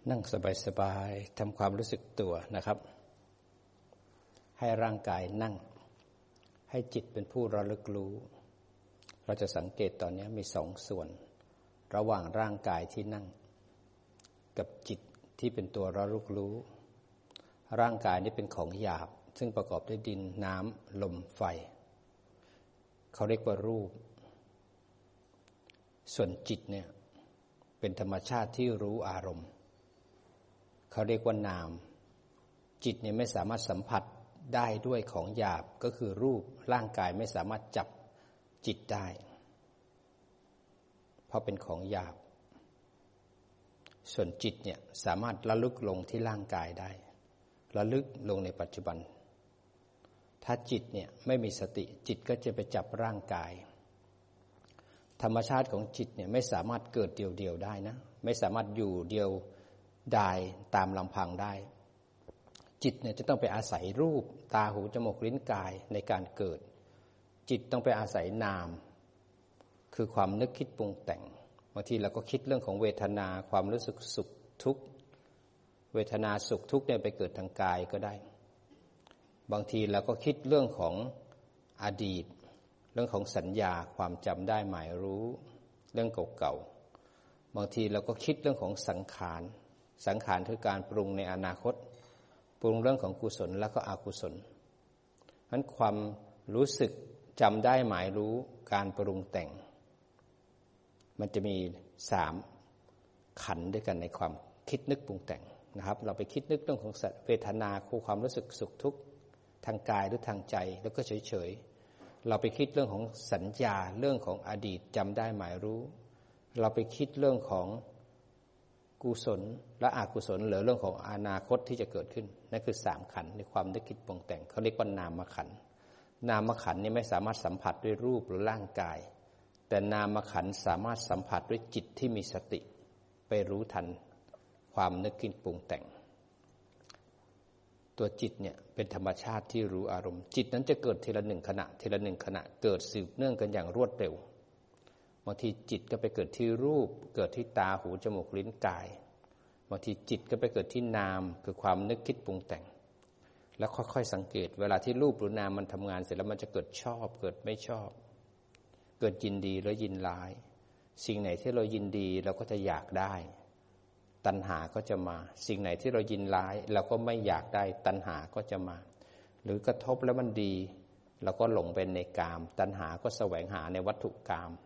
นั่งสบายๆทำความรู้สึกตัวนะครับให้ร่างกายนั่งให้จิตเป็นผู้ระลึกรู้เราจะสังเกตตอนนี้มีสองส่วนระหว่างร่างกายที่นั่งกับจิตที่เป็นตัวระลึกรู้ร่างกายนี้เป็นของหยาบซึ่งประกอบด้วยดินน้ำลมไฟเขาเรียกว่ารูปส่วนจิตเนี่ยเป็นธรรมชาติที่รู้อารมณ์เขาเรียกว่านามจิตเนี่ยไม่สามารถสัมผัสได้ด้วยของหยาบก็คือรูปร่างกายไม่สามารถจับจิตได้เพราะเป็นของหยาบส่วนจิตเนี่ยสามารถระลึกลงที่ร่างกายได้ระลึกลงในปัจจุบันถ้าจิตเนี่ยไม่มีสติจิตก็จะไปจับร่างกายธรรมชาติของจิตเนี่ยไม่สามารถเกิดเดี่ยวๆได้นะไม่สามารถอยู่เดียวดายตามลำพังได้จิตเนี่ยจะต้องไปอาศัยรูปตาหูจมูกลิ้นกายในการเกิดจิตต้องไปอาศัยนามคือความนึกคิดปรุงแต่งบางทีเราก็คิดเรื่องของเวทนาความรู้สึกสุขทุกข์เวทนาสุขทุกข์เนี่ยไปเกิดทางกายก็ได้บางทีเราก็คิดเรื่องของอดีตเรื่องของสัญญาความจำได้หมายรู้เรื่องเก่าๆบางทีเราก็คิดเรื่องของสังขารคือการปรุงในอนาคตปรุงเรื่องของกุศลแล้วก็อกุศลเพราะฉะนั้นความรู้สึกจำได้หมายรู้การปรุงแต่งมันจะมี3ขันธ์ด้วยกันในความคิดนึกปรุงแต่งนะครับเราไปคิดนึกเรื่องของเวทนาคือความรู้สึกสุขทุกข์ทางกายหรือทางใจแล้วก็เฉยๆเราไปคิดเรื่องของสัญญาเรื่องของอดีตจำได้หมายรู้เราไปคิดเรื่องของกุศลและอกุศลหรือเรื่องของอนาคตที่จะเกิดขึ้นนั่นคือ3ขันธ์ในความนึกคิดปรุงแต่งเขาเรียกว่านามขันธ์นามขันธ์นี่ไม่สามารถสัมผัสด้วยรูปหรือร่างกายแต่นามขันธ์สามารถสัมผัสด้วยจิตที่มีสติไปรู้ทันความนึกคิดปรุงแต่งตัวจิตเนี่ยเป็นธรรมชาติที่รู้อารมณ์จิตนั้นจะเกิดทีละ1ขณะทีละ1ขณะเกิดสืบเนื่องกันอย่างรวดเร็วบางทีจิตก็ไปเกิดที่รูปเกิดที่ตาหูจมูกลิ้นกายบางทีจิตก็ไปเกิดที่นามคือความนึกคิดปรุงแต่งแล้วค่อยๆสังเกตเวลาที่รูปหรือนามมันทำงานเสร็จแล้วมันจะเกิดชอบเกิดไม่ชอบเกิดยินดีแล้วยินร้ายสิ่งไหนที่เรายินดีเราก็จะอยากได้ตัณหาก็จะมาสิ่งไหนที่เรายินร้ายเราก็ไม่อยากได้ตัณหาก็จะมาหรือกระทบแล้วมันดีเราก็หลงเป็นในกามตัณหาก็แสวงหาในวัตถุกาม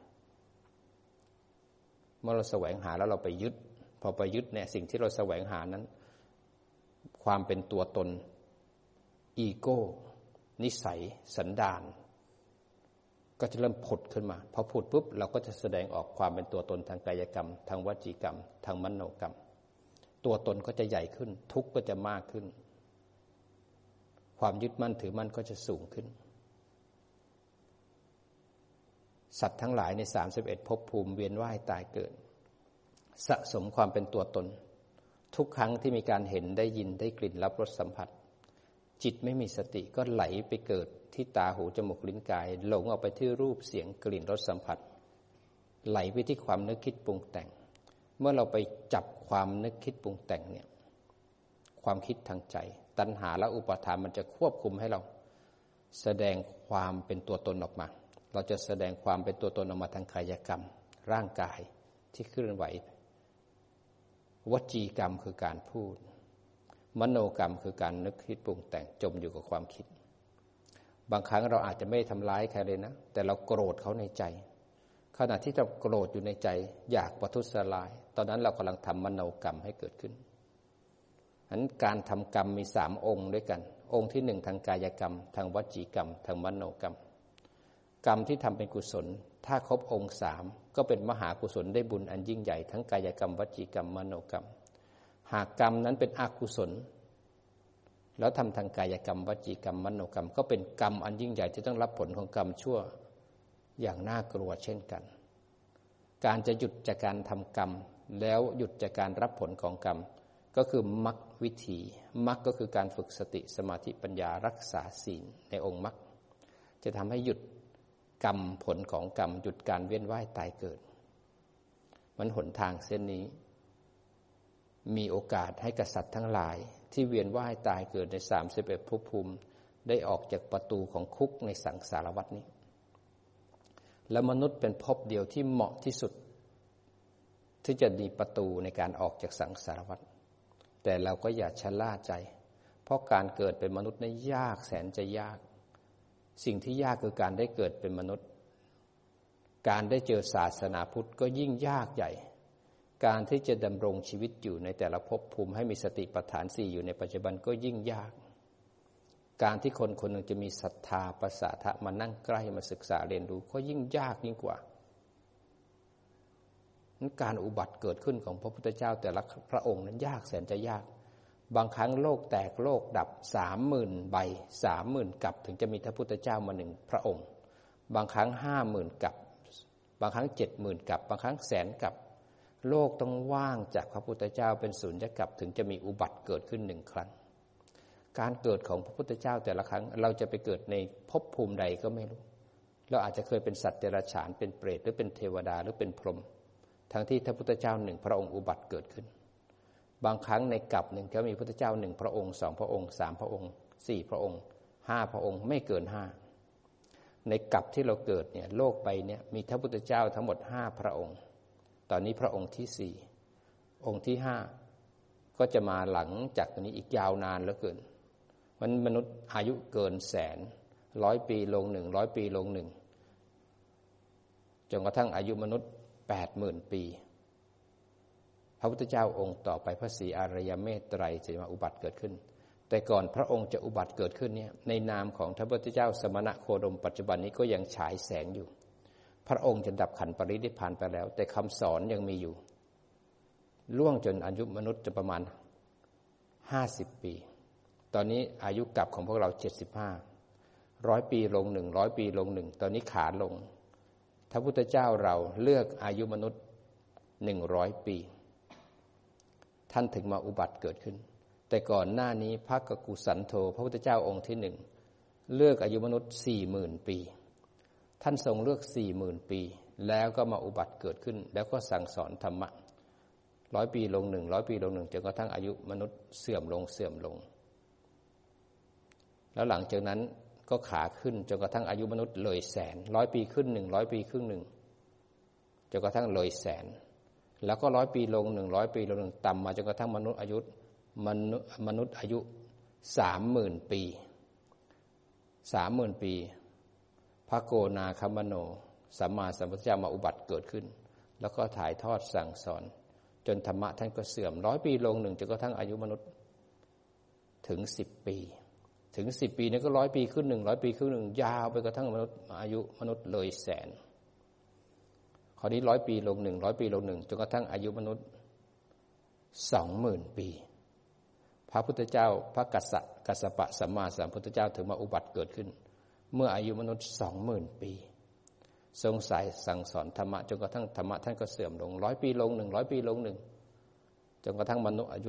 เมื่อเราแสวงหาแล้วเราไปยึดพอไปยึดเนี่ยสิ่งที่เราแสวงหานั้นความเป็นตัวตนอีโก้นิสัยสันดานก็จะเริ่มผุดขึ้นมาพอผุดปุ๊บเราก็จะแสดงออกความเป็นตัวตนทางกายกรรมทางวจีกรรมทางมโนกรรมตัวตนก็จะใหญ่ขึ้นทุกข์ก็จะมากขึ้นความยึดมั่นถือมั่นก็จะสูงขึ้นสัตว์ทั้งหลายใน31ภพภูมิเวียนว่ายตายเกิดสะสมความเป็นตัวตนทุกครั้งที่มีการเห็นได้ยินได้กลิ่นรับรสสัมผัสจิตไม่มีสติก็ไหลไปเกิดที่ตาหูจมูกลิ้นกายหลงออกไปที่รูปเสียงกลิ่นรสสัมผัสไหลไปที่ความนึกคิดปรุงแต่งเมื่อเราไปจับความนึกคิดปรุงแต่งเนี่ยความคิดทางใจตัณหาและอุปาทานมันจะควบคุมให้เราแสดงความเป็นตัวตนออกมาเราจะแสดงความเป็นตัวตนออกมาทางกายกรรมร่างกายที่เคลื่อนไหววจีกรรมคือการพูดมโนกรรมคือการนึกคิดปรุงแต่งจมอยู่กับความคิดบางครั้งเราอาจจะไม่ทำร้ายใครเลยนะแต่เราโกรธเขาในใจขณะที่เราโกรธอยู่ในใจอยากประทุษร้ายตอนนั้นเรากำลังทำมโนกรรมให้เกิดขึ้นฉะนั้นการทำกรรมมี3องค์ด้วยกันองค์ที่1ทางกายกรรมทางวจีกรรมทางมโนกรรมกรรมที่ทำเป็นกุศลถ้าครบองค์3ก็เป็นมหากุศลได้บุญอันยิ่งใหญ่ทั้งกายกรรมวจีกรรมมโนกรรมหากกรรมนั้นเป็นอกุศลแล้วทำทางกายกรรมวจีกรรมมโนกรรมก็เป็นกรรมอันยิ่งใหญ่ที่ต้องรับผลของกรรมชั่วอย่างน่ากลัวเช่นกันการจะหยุดจากการทำกรรมแล้วหยุดจากการรับผลของกรรมก็คือมรรควิธีมรรคก็คือการฝึกสติสมาธิปัญญารักษาศีลในองค์มรรคจะทำให้หยุดกรรมผลของกรรมหยุดการเวียนว่ายตายเกิดมันหนทางเส้นนี้มีโอกาสให้กษัตริย์ทั้งหลายที่เวียนว่ายตายเกิดใน31ภพภูมิได้ออกจากประตูของคุกในสังสารวัฏนี้และมนุษย์เป็นภพเดียวที่เหมาะที่สุดที่จะมีประตูในการออกจากสังสารวัฏแต่เราก็อย่าชะล่าใจเพราะการเกิดเป็นมนุษย์นั้นยากแสนจะยากสิ่งที่ยากคือการได้เกิดเป็นมนุษย์การได้เจอศาสนาพุทธก็ยิ่งยากใหญ่การที่จะดำรงชีวิตอยู่ในแต่ละภพภูมิให้มีสติปัฏฐาน4อยู่ในปัจจุบันก็ยิ่งยากการที่คนคนหนึ่งจะมีศรัทธาประสาทะมานั่งใกล้มาศึกษาเรียนรู้ก็ยิ่งยากยิ่งกว่านั้นการอุบัติเกิดขึ้นของพระพุทธเจ้าแต่ละพระองค์นั้นยากแสนจะยากบางครั้งโลกแตกโลกดับ 30,000 ใบ 30,000 กับถึงจะมีพระพุทธเจ้ามา1พระองค์บางครั้ง 50,000 กับบางครั้ง 70,000 กับบางครั้งแสนกับโลกต้องว่างจากพระพุทธเจ้าเป็นสุญญกับถึงจะมีอุบัติเกิดขึ้น1ครั้งการเกิดของพระพุทธเจ้าแต่ละครั้งเราจะไปเกิดในภพภูมิใดก็ไม่รู้เราอาจจะเคยเป็นสัตว์เดรัจฉานเป็นเปรตหรือเป็นเทวดาหรือเป็นพรหมทั้งที่พระพุทธเจ้า1พระองค์อุบัติเกิดขึ้นบางครั้งในกัปหนึ่งก็มีพระพุทธเจ้า1พระองค์2พระองค์3พระองค์4พระองค์5พระองค์ไม่เกิน5ในกัปที่เราเกิดเนี่ยโลกไปเนี่ยมีพระพุทธเจ้าทั้งหมด5พระองค์ตอนนี้พระองค์ที่4องค์ที่5ก็จะมาหลังจากนี้อีกยาวนานเหลือเกินมันมนุษย์อายุเกินแสน100 ปีลง100 ปีลง1จนกระทั่งอายุมนุษย์ 80,000 ปีพระพุทธเจ้าองค์ต่อไปพระศรีอริยเมตไตรจะมาอุบัติเกิดขึ้นแต่ก่อนพระองค์จะอุบัติเกิดขึ้นเนี่ยในนามของพระพุทธเจ้าสมณะโคดมปัจจุบันนี้ก็ยังฉายแสงอยู่พระองค์จะดับขันธ์ปรินิพพานไปแล้วแต่คำสอนยังมีอยู่ล่วงจนอายุมนุษย์จะประมาณ50 ปีตอนนี้อายุกลับของพวกเรา75 100 ปีลง100 ปีลง1ตอนนี้ขาลงพระพุทธเจ้าเราเลือกอายุมนุษย์100 ปีท่านถึงมาอุบัติเกิดขึ้นแต่ก่อนหน้านี้พระกกุสันโธพระพุทธเจ้าองค์ที่1เลือกอายุมนุษย์ 40,000 ปีท่านทรงเลือก 40,000 ปีแล้วก็มาอุบัติเกิดขึ้นแล้วก็สั่งสอนธรรมะ100 ปีลง100 ปีลง1จนกระทั่งอายุมนุษย์เสื่อมลงแล้วหลังจากนั้นก็ขาขึ้นจนกระทั่งอายุมนุษย์เลยแสน100 ปีขึ้น100 ปีครึ่งจนกระทั่งเลยแสนแล้วก็100 ปีลง100 ปีลงต่ำมาจนกระทั่งมนุษย์อายุ 30,000 ปี30,000 ปีพระโกนาคัมมโนสัมมาสัมพุทธเจ้ามาอุบัติเกิดขึ้นแล้วก็ถ่ายทอดสั่งสอนจนธรรมะท่านก็เสื่อม100 ปีลงจนกระทั่งอายุมนุษย์ถึง10 ปีถึง10 ปีนี้ก็100 ปีขึ้น100 ปีครึ่งยาวไปกระทั่งมนุษย์อายุมนุษย์เลยแสนคราวนี้100 ปีลง100 ปีลงจนกระทั่งอายุมนุษย์ 20,000 ปีพระพุทธเจ้าพระกัสสปะสัมมาสัมพุทธเจ้าถึงมาอุบัติเกิดขึ้นเมื่ออายุมนุษย์ 20,000 ปีทรงสายสั่งสอนธรรมะจนกระทั่งธรรมะท่านก็เสื่อมลง100 ปีลง100 ปีลงจนกระทั่งมนุษย์อายุ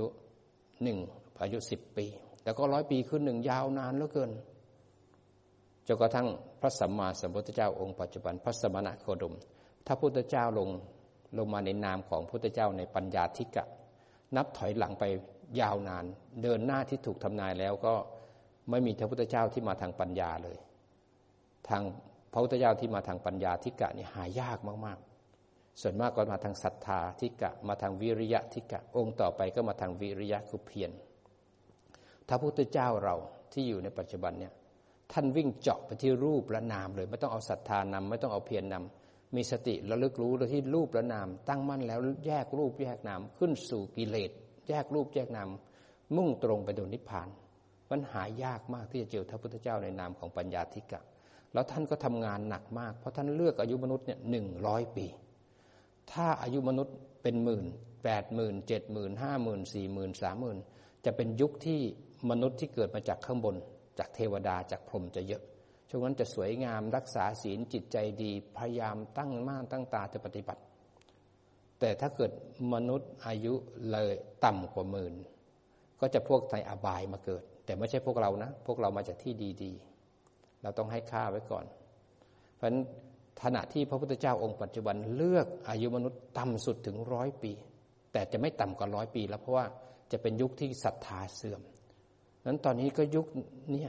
10 ปีแล้วก็100 ปีขึ้นยาวนานเหลือเกินจนกระทั่งพระสัมมาสัมพุทธเจ้าองค์ปัจจุบันพระสมณะโคดมถ้าพุทธเจ้าลงมาในนามของพุทธเจ้าในปัญญาธิกะนับถอยหลังไปยาวนานเดินหน้าที่ถูกทำนายแล้วก็ไม่มีพระพุทธเจ้าที่มาทางปัญญาเลยทางพระพุทธเจ้าที่มาทางปัญญาธิกะนี่หายากมากๆส่วนมากก็มาทางศรัทธาธิกะมาทางวิริยะธิกะองค์ต่อไปก็มาทางวิริยะคือเพียรพระพุทธเจ้าเราที่อยู่ในปัจจุบันเนี่ยท่านวิ่งเจาะไปที่รูปและนามเลยไม่ต้องเอาศรัทธานำไม่ต้องเอาเพียรนำมีสติระลึกรู้ที่รูปและนามตั้งมั่นแล้วแยกรูปแยกนามขึ้นสู่กิเลสแยกรูปแยกนามมุ่งตรงไปสู่นิพพานมันหายากมากที่จะเจอพระพุทธเจ้าในนามของปัญญาธิกะแล้วท่านก็ทำงานหนักมากเพราะท่านเลือกอายุมนุษย์เนี่ย100 ปีถ้าอายุมนุษย์เป็นหมื่น 80,000 70,000 50,000 40,000 30,000จะเป็นยุคที่มนุษย์ที่เกิดมาจากข้างบนจากเทวดาจากพรหมจะเยอะช่วงนั้นจะสวยงามรักษาศีลจิตใจดีพยายามตั้งม่านตั้งตาจะปฏิบัติแต่ถ้าเกิดมนุษย์อายุเลยต่ำกว่าหมื่นก็จะพวกในอบายมาเกิดแต่ไม่ใช่พวกเรานะพวกเรามาจากที่ดีๆเราต้องให้ค่าไว้ก่อนเพราะฉะนั้นขณะที่พระพุทธเจ้าองค์ปัจจุบันเลือกอายุมนุษย์ต่ำสุดถึง100 ปีแต่จะไม่ต่ำกว่า100 ปีแล้วเพราะว่าจะเป็นยุคที่ศรัทธาเสื่อมนั้นตอนนี้ก็ยุคนี้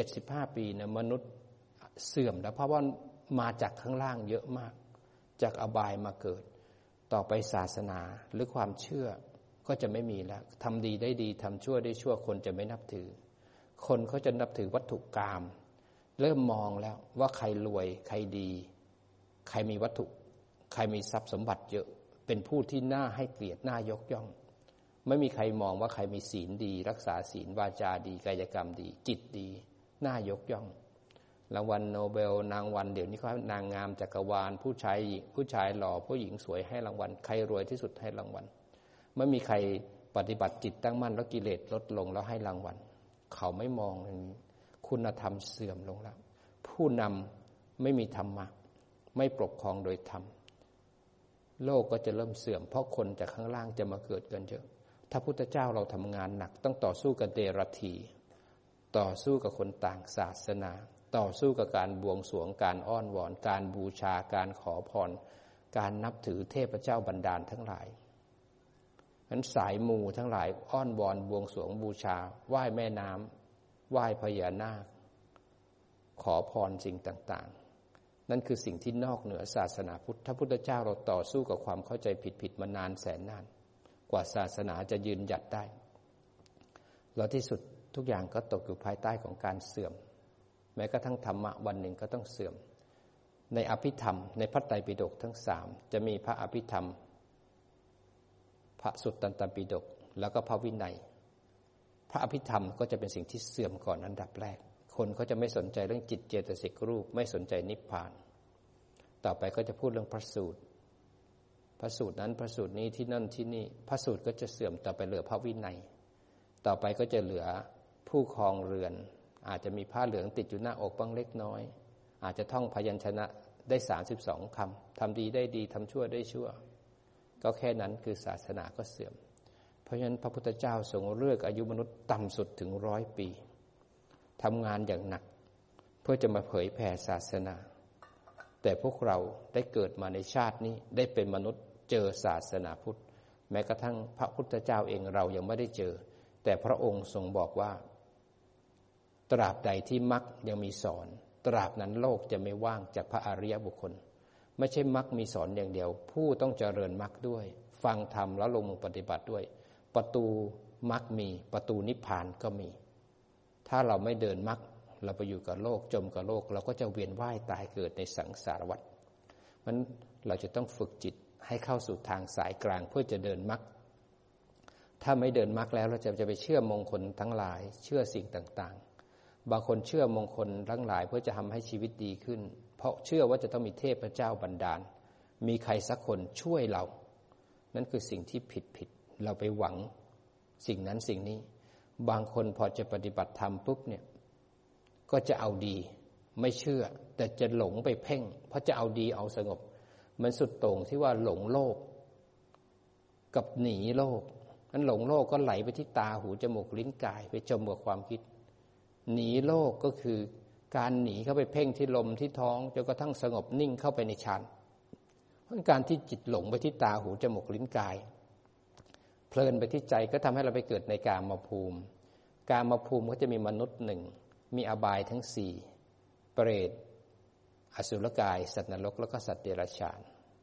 75 ปีเนี่ยมนุษย์เสื่อมแล้วเพราะว่ามาจากข้างล่างเยอะมากจากอบายมาเกิดต่อไปศาสนาหรือความเชื่อก็จะไม่มีแล้วทำดีได้ดีทำชั่วได้ชั่วคนจะไม่นับถือคนเขาจะนับถือวัตถุกรรมเริ่มมองแล้วว่าใครรวยใครดีใครมีวัตถุใครมีทรัพย์สมบัติเยอะเป็นผู้ที่น่าให้เกียรติน่ายกย่องไม่มีใครมองว่าใครมีศีลดีรักษาศีลวาจาดีกายกรรมดีจิตดีน่ายกย่องรางวัลโนเบลนางวันเดี๋ยวนี้เขานางงามจักรวาลผู้ชายหล่อผู้หญิงสวยให้รางวัลใครรวยที่สุดให้รางวัลไม่มีใครปฏิบัติจิตตั้งมั่นแล้วกิเลสลดลงแล้วให้รางวัลเขาไม่มองอย่างนี้คุณธรรมเสื่อมลงแล้วผู้นำไม่มีธรรมะไม่ปกครองโดยธรรมโลกก็จะเริ่มเสื่อมเพราะคนจากข้างล่างจะมาเกิดกันเยอะถ้าพุทธเจ้าเราทำงานหนักต้องต่อสู้กับเดรัจฉีต่อสู้กับคนต่างศาสนาต่อสู้กับการบวงสรวงการอ้อนวอนการบูชาการขอพรการนับถือเทพเจ้าบันดาลทั้งหลายนั้นสายมูทั้งหลายอ้อนวอนบวงสรวงบูชาไหว้แม่น้ำไหว้พญานาคขอพรสิ่งต่างๆนั่นคือสิ่งที่นอกเหนือศาสนาพุทธถ้าพุทธเจ้าเราต่อสู้กับความเข้าใจผิดๆมานานแสนนานกว่าศาสนาจะยืนหยัดได้แล้วที่สุดทุกอย่างก็ตกอยู่ภายใต้ของการเสื่อมแม้กระทั่งธรรมะวันหนึ่งก็ต้องเสื่อมในอภิธรรมในพระไตรปิฎกทั้ง3จะมีพระอภิธรรมพระสุตตันตปิฎกแล้วก็พระวินัยพระอภิธรรมก็จะเป็นสิ่งที่เสื่อมก่อนอันดับแรกคนเขาจะไม่สนใจเรื่องจิตเจตสิกรูปไม่สนใจนิพพานต่อไปก็จะพูดเรื่องพระสูตรพระสูตรนั้นพระสูตรนี้ที่นั่นที่นี่พระสูตรก็จะเสื่อมต่อไปเหลือพระวินัยต่อไปก็จะเหลือผู้ครองเรือนอาจจะมีผ้าเหลืองติดอยู่หน้าอกบ้างเล็กน้อยอาจจะท่องพยัญชนะได้32 คำทำดีได้ดีทำชั่วได้ชั่วก็แค่นั้นคือศาสนาก็เสื่อมเพราะฉะนั้นพระพุทธเจ้าทรงเลือกอายุมนุษย์ต่ำสุดถึง100 ปีทำงานอย่างหนักเพื่อจะมาเผยแผ่ศาสนาแต่พวกเราได้เกิดมาในชาตินี้ได้เป็นมนุษย์เจอศาสนาพุทธแม้กระทั่งพระพุทธเจ้าเองเรายังไม่ได้เจอแต่พระองค์ทรงบอกว่าตราบใดที่มรรคยังมีสอนตราบนั้นโลกจะไม่ว่างจากพระอริยบุคคลไม่ใช่มรรคมีสอนอย่างเดียวผู้ต้องเจริญมรรคด้วยฟังธรรมแล้วลงมือปฏิบัติด้วยประตูมรรคมีประตูนิพพานก็มีถ้าเราไม่เดินมรรคเราไปอยู่กับโลกจมกับโลกเราก็จะเวียนว่ายตายเกิดในสังสารวัฏมันเราจะต้องฝึกจิตให้เข้าสู่ทางสายกลางเพื่อจะเดินมรรคถ้าไม่เดินมรรคแล้วเราจะไปเชื่อมงคลทั้งหลายเชื่อสิ่งต่างๆบางคนเชื่อมงคลทั้งหลายเพื่อจะทำให้ชีวิตดีขึ้นเพราะเชื่อว่าจะต้องมีเทพเจ้าบันดาลมีใครสักคนช่วยเรานั่นคือสิ่งที่ผิดเราไปหวังสิ่งนั้นสิ่งนี้บางคนพอจะปฏิบัติธรรมปุ๊บเนี่ยก็จะเอาดีไม่เชื่อแต่จะหลงไปเพ่งเพราะจะเอาดีเอาสงบมันสุดโต่งที่ว่าหลงโลกกับหนีโลกนั้นหลงโลกก็ไหลไปที่ตาหูจมูกลิ้นกายไปจมกับความคิดหนีโลกก็คือการหนีเข้าไปเพ่งที่ลมที่ท้องจนกระทั่งสงบนิ่งเข้าไปในฌานเพราะการที่จิตหลงไปที่ตาหูจมูกลิ้นกายเพลินไปที่ใจก็ทำให้เราไปเกิดในกามภูมิกามภูมิก็จะมีมนุษย์หนึ่งมีอบายทั้ง4เปรตอสุรกายสัตว์นรกแล้วก็สัตว์เดรัจฉาน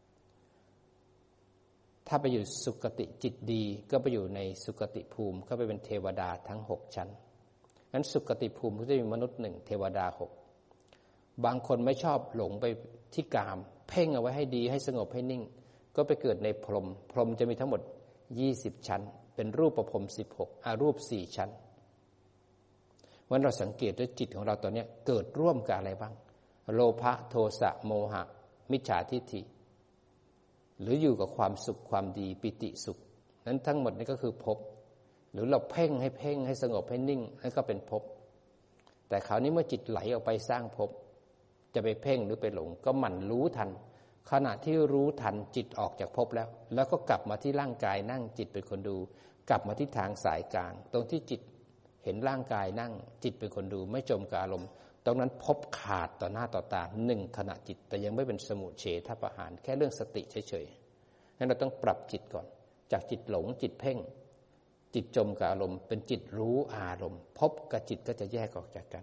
ถ้าไปอยู่สุคติจิตดีก็ไปอยู่ในสุคติภูมิก็ไปเป็นเทวดาทั้ง6ชั้นงั้นสุคติภูมิก็จะมีมนุษย์1เทวดา6บางคนไม่ชอบหลงไปที่กามเพ่งเอาไว้ให้ดีให้สงบให้นิ่งก็ไปเกิดในพรหมพรหมจะมีทั้งหมด20ชั้นเป็นรูปประพรหม16อารูป4ชั้นวันเราสังเกตด้วยจิตของเราตอนนี้เกิดร่วมกับอะไรบ้างโลภะโทสะโมหะมิจฉาทิฏฐิหรืออยู่กับความสุขความดีปิติสุขนั้นทั้งหมดนี้ก็คือภพหรือเราเพ่งให้สงบให้นิ่งนั่นก็เป็นภพแต่คราวนี้เมื่อจิตไหลออกไปสร้างภพจะไปเพ่งหรือไปหลงก็หมั่นรู้ทันขณะที่รู้ทันจิตออกจากภพแล้วก็กลับมาที่ร่างกายนั่งจิตเป็นคนดูกลับมาที่ทางสายกลางตรงที่จิตเห็นร่างกายนั่งจิตเป็นคนดูไม่จมกับอารมณ์ตรงนั้นภพขาดต่อหน้าต่อตา1ขณะจิตแต่ยังไม่เป็นสมุเฉทประหารแค่เรื่องสติเฉยๆงั้นเราต้องปรับจิตก่อนจากจิตหลงจิตเพ่งจิตจมกับอารมณ์เป็นจิตรู้อารมณ์พบกับจิตก็จะแยกออกจากกัน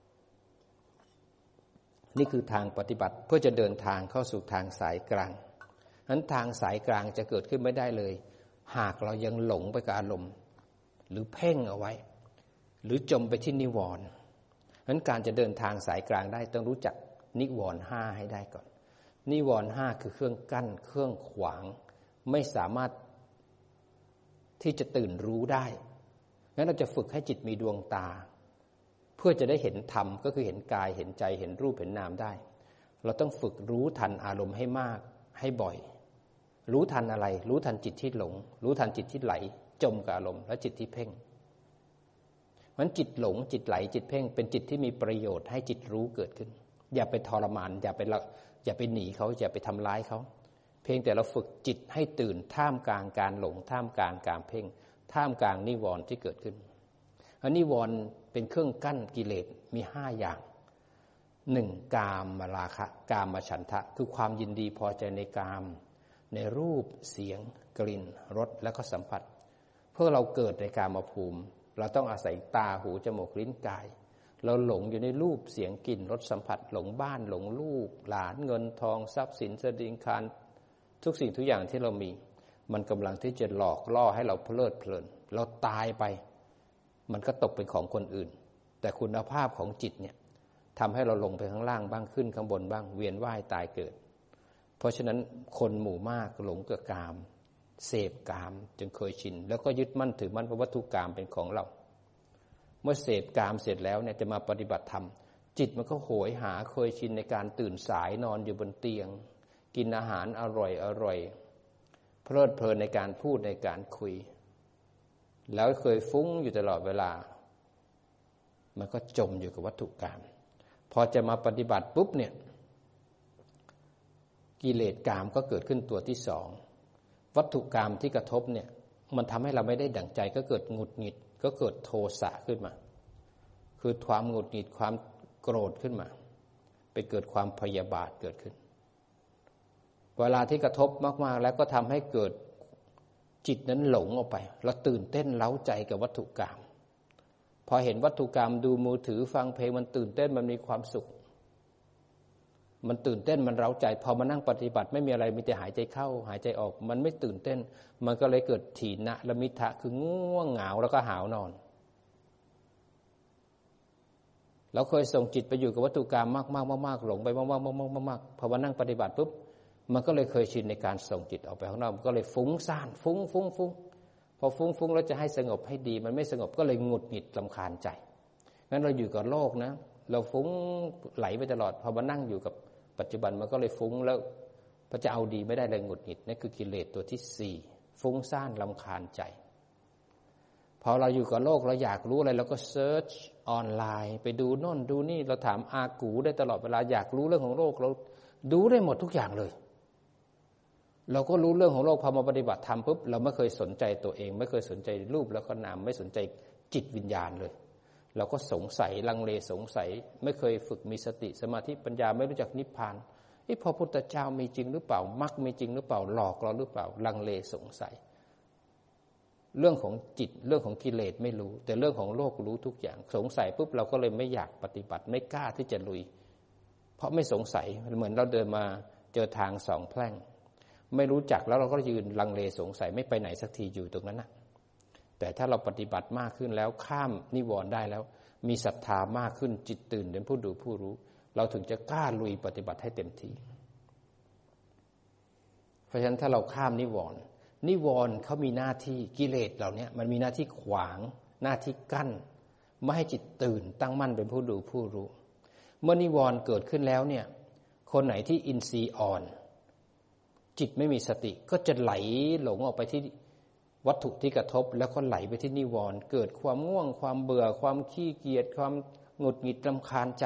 นี่คือทางปฏิบัติเพื่อจะเดินทางเข้าสู่ทางสายกลางนั้นทางสายกลางจะเกิดขึ้นไม่ได้เลยหากเรายังหลงไปกับอารมณ์หรือเพ่งเอาไว้หรือจมไปที่นิวรณ์นั้นการจะเดินทางสายกลางได้ต้องรู้จักนิวรณ์ห้าให้ได้ก่อนนิวรณ์ห้าคือเครื่องกั้นเครื่องขวางไม่สามารถที่จะตื่นรู้ได้งั้นเราจะฝึกให้จิตมีดวงตาเพื่อจะได้เห็นธรรมก็คือเห็นกายเห็นใจเห็นรูปเห็นนามได้เราต้องฝึกรู้ทันอารมณ์ให้มากให้บ่อยรู้ทันอะไรรู้ทันจิตที่หลงรู้ทันจิตที่ไหลจมกับอารมณ์และจิตที่เพ่งมันจิตหลงจิตไหลจิตเพ่งเป็นจิตที่มีประโยชน์ให้จิตรู้เกิดขึ้นอย่าไปทรมานอย่าไปหนีเขาอย่าไปทำร้ายเขาเพียงแต่เราฝึกจิตให้ตื่นท่ามกลางการหลงท่ามกลางการเพ่งท่ามกลางนิวรณ์ที่เกิดขึ้นนิวรณ์เป็นเครื่องกั้นกิเลสมี5อย่าง1กามราคะกามฉันทะคือความยินดีพอใจในกามในรูปเสียงกลิ่นรสและก็สัมผัสเพื่อเราเกิดในกามภูมิเราต้องอาศัยตาหูจมูกลิ้นกายเราหลงอยู่ในรูปเสียงกลิ่นรสสัมผัสหลงบ้านหลงลูกหลานเงินทองทรัพย์สินสดิงคารทุกสิ่งทุกอย่างที่เรามีมันกำลังที่จะหลอกล่อให้เราเพลิดเพลินเราตายไปมันก็ตกเป็นของคนอื่นแต่คุณภาพของจิตเนี่ยทำให้เราลงไปข้างล่างบ้างขึ้นข้างบนบ้างเวียนว่ายตายเกิดเพราะฉะนั้นคนหมู่มากหลงกับกามเสพกามจนเคยชินแล้วก็ยึดมั่นถือมั่นว่าวัตถุกามเป็นของเราเมื่อเสพกามเสร็จแล้วเนี่ยจะมาปฏิบัติธรรมจิตมันก็โหยหาเคยชินในการตื่นสายนอนอยู่บนเตียงกินอาหารอร่อยเพลิดเพลินในการพูดในการคุยแล้วเคยฟุ้งอยู่ตลอดเวลามันก็จมอยู่กับวัตถุกรรมพอจะมาปฏิบัติปุ๊บเนี่ยกิเลสกามก็เกิดขึ้นตัวที่สองวัตถุกรรมที่กระทบเนี่ยมันทำให้เราไม่ได้ดั่งใจก็เกิดหงุดหงิดก็เกิดโทสะขึ้นมาคือความหงุดหงิดความโกรธขึ้นมาไปเกิดความพยาบาทเกิดขึ้นเวลาที่กระทบมากๆแล้วก็ทำให้เกิดจิตนั้นหลงออกไปเราตื่นเต้นเร้าใจกับวัตถุกรรมพอเห็นวัตถุกรรมดูมือถือฟังเพลงมันตื่นเต้นมันมีความสุขมันตื่นเต้นมันเร้าใจพอมานั่งปฏิบัติไม่มีอะไรมีแต่หายใจเข้าหายใจออกมันไม่ตื่นเต้นมันก็เลยเกิดถีนะละมิทะคือง่วงเหงาแล้วก็หาวนอนเราเคยส่งจิตไปอยู่กับวัตถุกรรมมากๆหลงไปมากๆพอมานั่งปฏิบัติปุ๊บมันก็เลยเคยชินในการส่งจิตออกไปข้างนอกก็เลยฟุ้งซ่านฟุ้งพอฟุ้งแล้วจะให้สงบให้ดีมันไม่สงบก็เลยหงุดหงิดรำคาญใจงั้นเราอยู่กับโลกนะเราฟุ้งไหลไปตลอดพอมานั่งอยู่กับปัจจุบันมันก็เลยฟุ้งแล้วพอจะเอาดีไม่ได้เลยหงุดหงิดนั่นคือกิเลสตัวที่4ฟุ้งซ่านรำคาญใจพอเราอยู่กับโลกเราอยากรู้อะไรเราก็เซิร์ชออนไลน์ไปดูโน่นดูนี่เราถามอากูได้ตลอดเวลาอยากรู้เรื่องของโลกเราดูได้หมดทุกอย่างเลยเราก็รู้เรื่องของโลกพอมาปฏิบัติธรรมปุ๊บเราไม่เคยสนใจตัวเองไม่เคยสนใจรูปแล้วก็นามไม่สนใจจิตวิญญาณเลยเราก็สงสัยลังเลสงสัยไม่เคยฝึกมีสติสมาธิปัญญาไม่รู้จักนิพพานพระพุทธเจ้ามีจริงหรือเปล่ามรรคมีจริงหรือเปล่าหลอกเราหรือเปล่าลังเลสงสัยเรื่องของจิตเรื่องของกิเลสไม่รู้แต่เรื่องของโลกรู้ทุกอย่างสงสัยปุ๊บเราก็เลยไม่อยากปฏิบัติไม่กล้าที่จะลุยเพราะไม่สงสัยเหมือนเราเดินมาเจอทางสองแพร่งไม่รู้จักแล้วเราก็ยืนลังเลสงสัยไม่ไปไหนสักทีอยู่ตรงนั้นนะแต่ถ้าเราปฏิบัติมากขึ้นแล้วข้ามนิวรณ์ได้แล้วมีศรัทธามากขึ้นจิตตื่นเป็นผู้ดูผู้รู้เราถึงจะกล้าลุยปฏิบัติให้เต็มที่เพราะฉะนั้นถ้าเราข้ามนิวรณ์เขามีหน้าที่กิเลสเหล่านี้มันมีหน้าที่ขวางหน้าที่กั้นไม่ให้จิตตื่นตั้งมั่นเป็นผู้ดูผู้รู้เมื่อนิวรณ์เกิดขึ้นแล้วเนี่ยคนไหนที่อินทรีย์อ่อนจิตไม่มีสติก็จะไหลหลงออกไปที่วัตถุที่กระทบแล้วก็ไหลไปที่นิวรณ์เกิดความง่วงความเบื่อความขี้เกียจความหงุดหงิดรำคาญใจ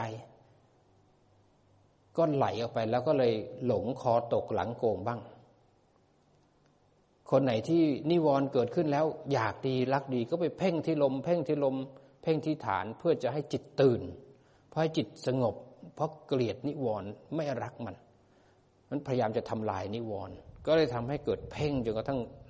ก็ไหลออกไปแล้วก็เลยหลงคอตกหลังโกงบ้างคนไหนที่นิวรณ์เกิดขึ้นแล้วอยากดีรักดีก็ไปเพ่งที่ลมเพ่งที่ฐานเพื่อจะให้จิตตื่นเพราะให้จิตสงบเพราะเกลียดนิวรณ์ไม่รักมันพยายามจะทำลายนิวรณ์ก็เลยทำให้เกิดเพ่งจนกระทั่ง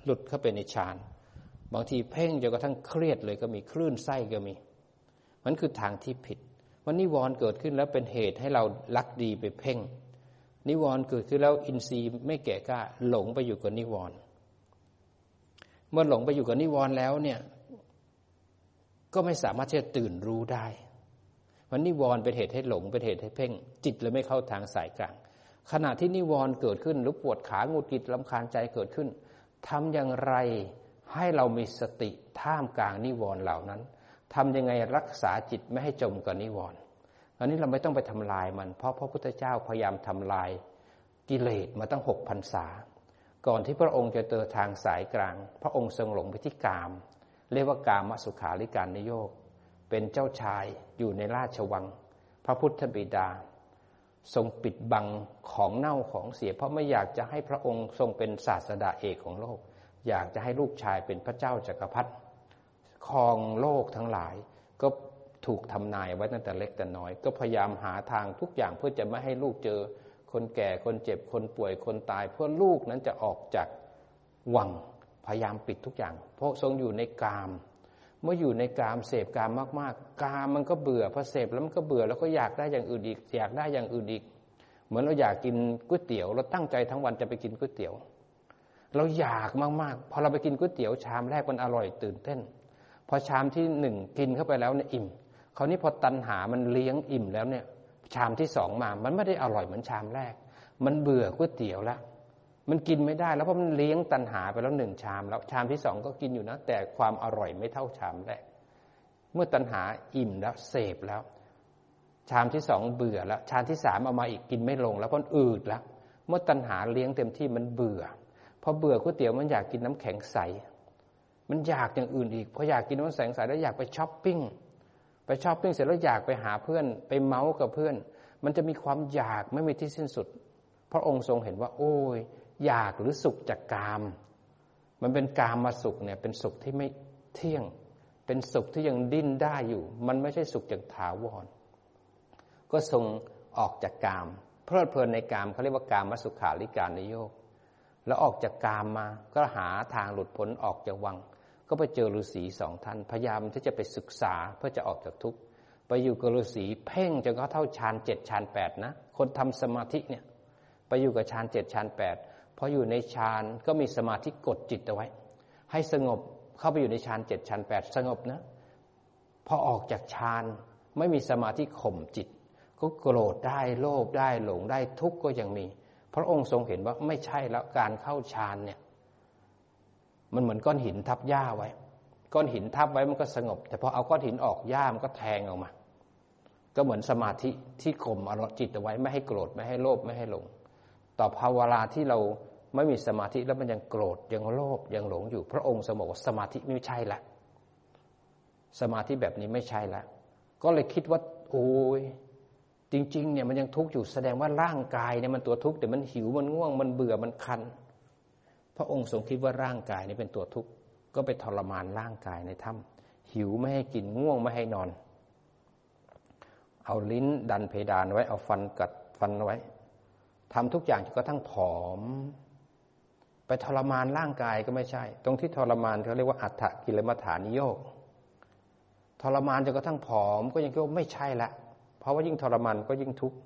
หลุดเข้าไปในฌานบางทีเพ่งจนกระทั่งเครียดเลยก็มีคลื่นไส้ก็มีมันคือทางที่ผิดวันนิวรณ์เกิดขึ้นแล้วเป็นเหตุให้เรารักดีไปเพ่งนิวรณ์เกิดขึ้นแล้วอินทรีย์ไม่แก่กล้าหลงไปอยู่กับนิวรณ์เมื่อหลงไปอยู่กับนิวรณ์แล้วเนี่ยก็ไม่สามารถที่จะตื่นรู้ได้มันนิวรณ์เป็นเหตุให้หลงเป็นเหตุให้เพ่งจิตเลยไม่เข้าทางสายกลางขณะที่นิวรณ์เกิดขึ้นหรือปวดขาหงุดหงิดรำคาญใจเกิดขึ้นทำอย่างไรให้เรามีสติท่ามกลางนิวรณ์เหล่านั้นทำยังไงรักษาจิตไม่ให้จมกับนิวรณ์อันนี้เราไม่ต้องไปทำลายมันเพราะพระพุทธเจ้าพยายามทำลายกิเลสมาตั้ง6 พรรษาก่อนที่พระองค์จะเดินทางสายกลางพระองค์ทรงหลงไปที่กามเรียกว่ากามสุขาริการนิโยคเป็นเจ้าชายอยู่ในราชวังพระพุทธบิดาทรงปิดบังของเน่าของเสียเพราะไม่อยากจะให้พระองค์ทรงเป็นศาสดาเอกของโลกอยากจะให้ลูกชายเป็นพระเจ้าจักรพรรดิครองโลกทั้งหลายก็ถูกทำนายไว้ตั้งแต่เล็กแต่น้อยก็พยายามหาทางทุกอย่างเพื่อจะไม่ให้ลูกเจอคนแก่คนเจ็บคนป่วยคนตายเพื่อลูกนั้นจะออกจากวังพยายามปิดทุกอย่างเพราะทรงอยู่ในกามเมื่ออยู่ในกามเสพกามมากๆกามมันก็เบื่อพอเสพแล้วมันก็เบื่อแล้วก็อยากได้อย่างอื่นอีกอยากได้อย่างอื่นอีกเหมือนเราอยากกินก๋วยเตี๋ยวเราตั้งใจทั้งวันจะไปกินก๋วยเตี๋ยวเราอยากมากๆพอเราไปกินก๋วยเตี๋ยวชามแรกมันอร่อยตื่นเต้นพอชามที่1กินเข้าไปแล้วเนี่ยอิ่มคราวนี้พอตัณหามันเลี้ยงอิ่มแล้วเนี่ยชามที่2มามันไม่ได้อร่อยเหมือนชามแรกมันเบื่อก๋วยเตี๋ยวแล้วมันกินไม่ได้แล้วเพราะมันเลี้ยงตัณหาไปแล้ว1ชามแล้วชามที่2ก็กินอยู่นะแต่ความอร่อยไม่เท่าชามแรกเมื่อตัณหาอิ่มแล้วเสพแล้วชามที่2เบื่อแล้วชามที่3เอามาอีกกินไม่ลงแล้วเพราะอืดแล้วเมื่อตัณหาเลี้ยงเต็มที่มันเบื่อพอเบื่อก๋วยเตี๋ยวมันอยากกินน้ำแข็งใสมันอยากอย่างอื่นอีกพออยากกินน้ำแข็งใสแล้วอยากไปช้อปปิ้งเสร็จแล้วอยากไปหาเพื่อนไปเมาส์กับเพื่อนมันจะมีความอยากไม่มีที่สิ้นสุดพระองค์ทรงเห็นว่าโอ้ยอยากหรือสุขจากกามมันเป็นกามมาสุขเนี่ยเป็นสุขที่ไม่เที่ยงเป็นสุขที่ยังดิ้นได้อยู่มันไม่ใช่สุขจากถาวรก็ทรงออกจากกามเพลิดเพลินในกามเขาเรียกว่ากามสุขาริการนิโยคแล้วออกจากกามมาก็หาทางหลุดพ้นออกจากวังก็ไปเจอฤาษี2 ท่านพยายามที่จะไปศึกษาเพื่อจะออกจากทุกข์ไปอยู่กับฤาษีเพ่งจนเขาเท่าฌาน7ฌาน8นะคนทำสมาธิเนี่ยไปอยู่กับฌาน7ฌาน8พออยู่ในฌานก็มีสมาธิกดจิตเอาไว้ให้สงบเข้าไปอยู่ในฌาน7ฌาน8สงบนะพอออกจากฌานไม่มีสมาธิข่มจิตก็โกรธได้โลภได้หลงได้ทุกข์ก็ยังมีพระองค์ทรงเห็นว่าไม่ใช่แล้วการเข้าฌานเนี่ยมันเหมือนก้อนหินทับหญ้าไว้ก้อนหินทับไว้มันก็สงบแต่พอเอาก้อนหินออกหญ้ามันก็แทงออกมาก็เหมือนสมาธิที่ข่มอารมณ์จิตเอาไว้ไม่ให้โกรธไม่ให้โลภไม่ให้หลงต่อภาวนาที่เราไม่มีสมาธิแล้วมันยังโกรธยังโลภยังหลงอยู่พระองค์ทรงบอกว่าสมาธิไม่ใช่ละสมาธิแบบนี้ไม่ใช่ละก็เลยคิดว่าโอ้ยจริงๆเนี่ยมันยังทุกข์อยู่แสดงว่าร่างกายเนี่ยมันตัวทุกข์แต่มันหิวมันง่วงมันเบื่อมันคันพระองค์ทรงคิดว่าร่างกายนี่เป็นตัวทุกข์ก็ไปทรมานร่างกายในถ้ำหิวไม่ให้กินง่วงไม่ให้นอนเอาลิ้นดันเพดานไว้เอาฟันกัดฟันไว้ทำทุกอย่างจนกระทั่งผอมไปทรมานร่างกายก็ไม่ใช่ตรงที่ทรมานเขาเรียกว่าอัฏฐกิลมัฏฐานิโยคทรมานจนกระทั่งผอมก็ยังคิดว่าไม่ใช่ละเพราะว่ายิ่งทรมานก็ยิ่งทุกข์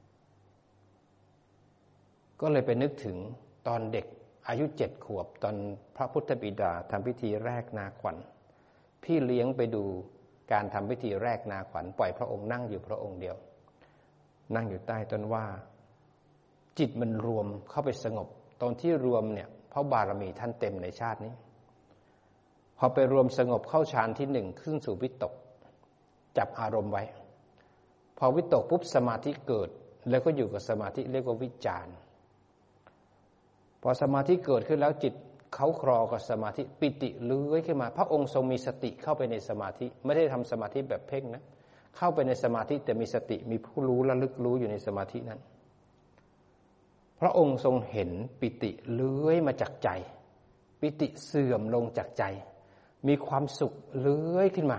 ก็เลยไปนึกถึงตอนเด็กอายุ7 ขวบตอนพระพุทธบิดาทำพิธีแรกนาขวัญพี่เลี้ยงไปดูการทำพิธีแรกนาขวัญปล่อยพระองค์นั่งอยู่พระองค์เดียวนั่งอยู่ใต้ต้นว่าจิตมันรวมเข้าไปสงบตอนที่รวมเนี่ยเพราะบารมีท่านเต็มในชาตินี้พอไปรวมสงบเข้าฌานที่1ขึ้นสู่วิตกจับอารมณ์ไว้พอวิตกปุ๊บสมาธิเกิดแล้วก็อยู่กับสมาธิเรียกว่าวิจารณ์พอสมาธิเกิดขึ้นแล้วจิตเขาคลอกับสมาธิปิติเลื้อยขึ้นมาพระองค์ทรงมีสติเข้าไปในสมาธิไม่ได้ทำสมาธิแบบเพ่งนะเข้าไปในสมาธิแต่มีสติมีผู้รู้ระลึกรู้อยู่ในสมาธินั้นพระองค์ทรงเห็นปิติเลื้อยมาจากใจปิติเสื่อมลงจากใจมีความสุขเลื้อยขึ้นมา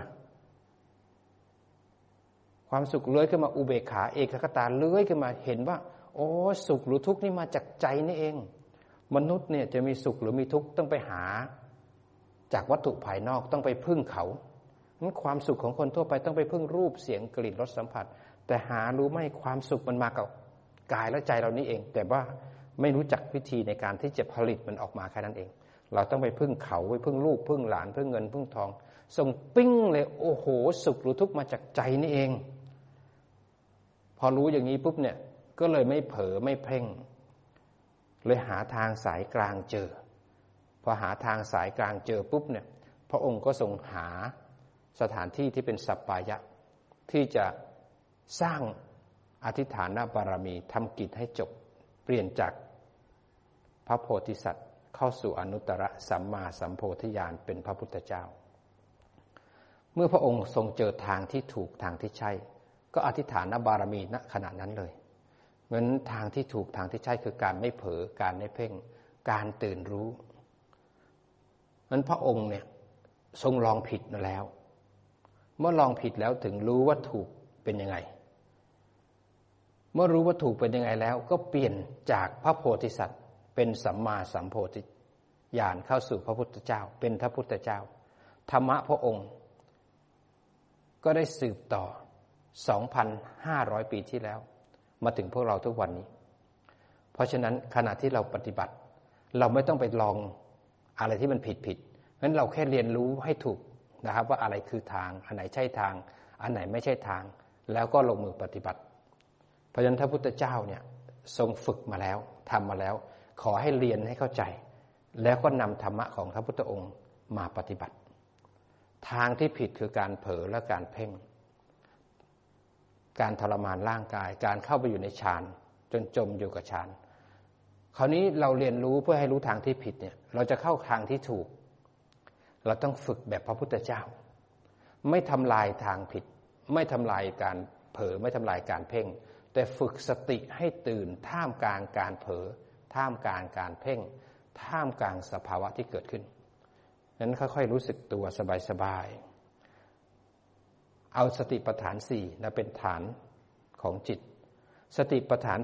ความสุขเลื้อยขึ้นมาอุเบกขาเอกคตาเลื้อยขึ้นมาเห็นว่าโอ้สุขหรือทุกข์นี่มาจากใจนี่เองมนุษย์เนี่ยจะมีสุขหรือมีทุกข์ต้องไปหาจากวัตถุภายนอกต้องไปพึ่งเขานั้นความสุขของคนทั่วไปต้องไปพึ่งรูปเสียงกลิ่นรสสัมผัสแต่หารู้ไหมความสุขมันมากับกายและใจเรานี่เองแต่ว่าไม่รู้จักวิธีในการที่จะผลิตมันออกมาแค่นั้นเองเราต้องไปพึ่งเขาไปพึ่งลูกพึ่งหลานพึ่งเงินพึ่งทองส่งปิ้งเลยโอ้โหสุขหรือทุกข์มาจากใจนี่เองพอรู้อย่างนี้ปุ๊บเนี่ยก็เลยไม่เผลอไม่เพ่งเลยหาทางสายกลางเจอพอหาทางสายกลางเจอปุ๊บเนี่ยพระองค์ก็ทรงหาสถานที่ที่เป็นสัปปายะที่จะสร้างอธิษฐานบารมีทำกิจให้จบเปลี่ยนจากพระโพธิสัตว์เข้าสู่อนุตตรสัมมาสัมโพธิญาณเป็นพระพุทธเจ้าเมื่อพระองค์ทรงเจอทางที่ถูกทางที่ใช่ก็อธิษฐานบารมีณขณะนั้นเลยเหมือนทางที่ถูกทางที่ใช่คือการไม่เผลอการไม่เพ่งการตื่นรู้นั้นพระองค์เนี่ยทรงลองผิดมาแล้วเมื่อลองผิดแล้วถึงรู้ว่าถูกเป็นยังไงเมื่อรู้ว่าถูกเป็นยังไงแล้วก็เปลี่ยนจากพระโพธิสัตว์เป็นสัมมาสัมโพธิญาณเข้าสู่พระพุทธเจ้าเป็นพระพุทธเจ้าธรรมะพระองค์ก็ได้สืบต่อ 2,500 ปีที่แล้วมาถึงพวกเราทุกวันนี้เพราะฉะนั้นขณะที่เราปฏิบัติเราไม่ต้องไปลองอะไรที่มันผิดงั้นเราแค่เรียนรู้ให้ถูกนะครับว่าอะไรคือทางอันไหนใช่ทางอันไหนไม่ใช่ทางแล้วก็ลงมือปฏิบัติเพราะฉะนั้นพระพุทธเจ้าเนี่ยทรงฝึกมาแล้วทำมาแล้วขอให้เรียนให้เข้าใจแล้วก็นำธรรมะของพระพุทธองค์มาปฏิบัติทางที่ผิดคือการเผลอและการเพ่งการทรมานร่างกายการเข้าไปอยู่ในฌานจนจมอยู่กับฌานคราวนี้เราเรียนรู้เพื่อให้รู้ทางที่ผิดเนี่ยเราจะเข้าทางที่ถูกเราต้องฝึกแบบพระพุทธเจ้าไม่ทำลายทางผิดไม่ทำลายการเผลอไม่ทำลายการเพ่งแต่ฝึกสติให้ตื่นท่ามกลางการเผลอท่ามกลางการเพ่งท่ามกลางสภาวะที่เกิดขึ้นนั้นค่อยๆรู้สึกตัวสบายๆเอาสติปัฏฐาน4นะเป็นฐานของจิตสติปัฏฐาน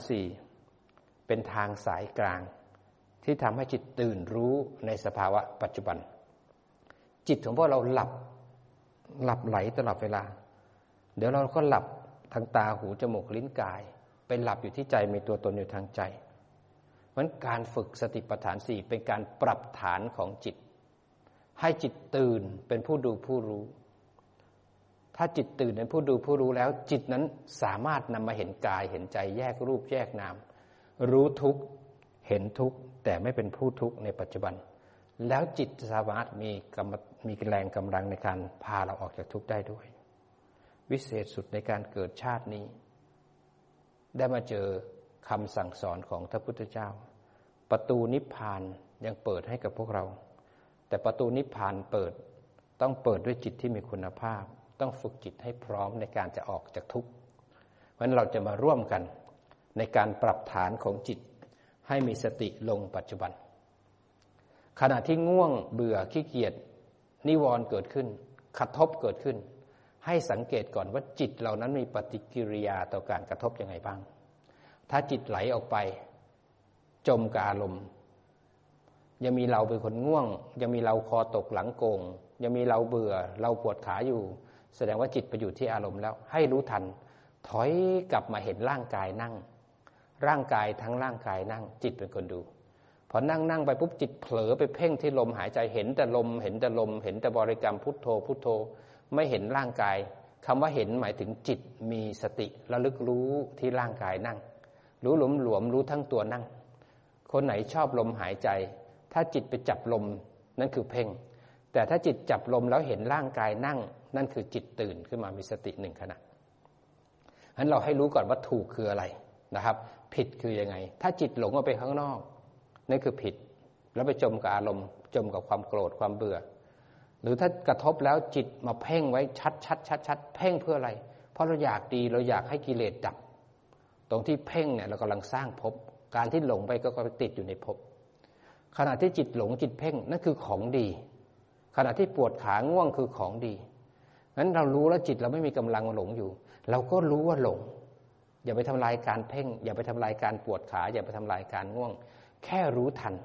4เป็นทางสายกลางที่ทำให้จิตตื่นรู้ในสภาวะปัจจุบันจิตของพวกเราหลับไหลตลอดเวลาเดี๋ยวเราก็หลับทางตาหูจมูกลิ้นกายไปหลับอยู่ที่ใจมีตัวตนอยู่ทางใจเพราะฉะนั้นการฝึกสติปัฏฐาน4เป็นการปรับฐานของจิตให้จิตตื่นเป็นผู้ดูผู้รู้ถ้าจิตตื่นเป็นผู้ดูผู้รู้แล้วจิตนั้นสามารถนำมาเห็นกายเห็นใจแยกรูปแยกนามรู้ทุกข์เห็นทุกข์แต่ไม่เป็นผู้ทุกข์ในปัจจุบันแล้วจิตสามารถมีแรงกำลังในการพาเราออกจากทุกข์ได้ด้วยวิเศษสุดในการเกิดชาตินี้ได้มาเจอคำสั่งสอนของพระพุทธเจ้าประตูนิพพานยังเปิดให้กับพวกเราแต่ประตูนิพพานต้องเปิดด้วยจิตที่มีคุณภาพต้องฝึกจิตให้พร้อมในการจะออกจากทุกข์เพราะฉะนั้นเราจะมาร่วมกันในการปรับฐานของจิตให้มีสติลงปัจจุบันขณะที่ง่วงเบื่อขี้เกียจนิวรณ์เกิดขึ้นกระทบเกิดขึ้นให้สังเกตก่อนว่าจิตเรานั้นมีปฏิกิริยาต่อการกระทบยังไงบ้างถ้าจิตไหลออกไปจมกับอารมณ์ยังมีเราเป็นคนง่วงยังมีเราคอตกหลังโกงยังมีเราเบื่อเราปวดขาอยู่แสดงว่าจิตไปอยู่ที่อารมณ์แล้วให้รู้ทันถอยกลับมาเห็นร่างกายนั่งร่างกายทั้งร่างกายนั่งจิตเป็นคนดูพอนั่งไปปุ๊บจิตเผลอไปเพ่งที่ลมหายใจเห็นแต่ลมเห็นแต่ลมเห็นแต่บริกรรมพุทโธพุทโธไม่เห็นร่างกายคำว่าเห็นหมายถึงจิตมีสติระลึกรู้ที่ร่างกายนั่งรู้หลวมๆรู้ทั้งตัวนั่งคนไหนชอบลมหายใจถ้าจิตไปจับลมนั่นคือเพ่งแต่ถ้าจิตจับลมแล้วเห็นร่างกายนั่งนั่นคือจิตตื่นขึ้นมามีสติหนึ่งขณะฉะนั้นเราให้รู้ก่อนว่าถูกคืออะไรนะครับผิดคือยังไงถ้าจิตหลงออกไปข้างนอกนั่นคือผิดแล้วไปจมกับอารมณ์จมกับความโกรธความเบื่อหรือถ้ากระทบแล้วจิตมาเพ่งไว้ชัดเพ่งเพื่ออะไรเพราะเราอยากดีเราอยากให้กิเลสดับตรงที่เพ่งเนี่ยเรากำลังสร้างภพการที่หลงไปก็ติดอยู่ในภพขณะที่จิตหลงจิตเพ่งนั่นคือของดีขณะที่ปวดขาง่วงคือของดีงั้นเรารู้แล้วจิตเราไม่มีกำลังหลงอยู่เราก็รู้ว่าหลงอย่าไปทำลายการเพ่งอย่าไปทำลายการปวดขาอย่าไปทำลายการง่วงแค่รู้ทัน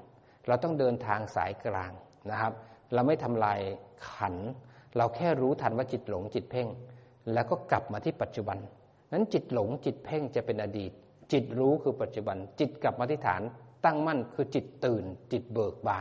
เราต้องเดินทางสายกลางนะครับเราไม่ทำลายขันธ์เราแค่รู้ทันว่าจิตหลงจิตเพ่งแล้วก็กลับมาที่ปัจจุบันนั้นจิตหลงจิตเพ่งจะเป็นอดีตจิตรู้คือปัจจุบันจิตกลับมาที่ฐานตั้งมั่นคือจิตตื่นจิตเบิกบาน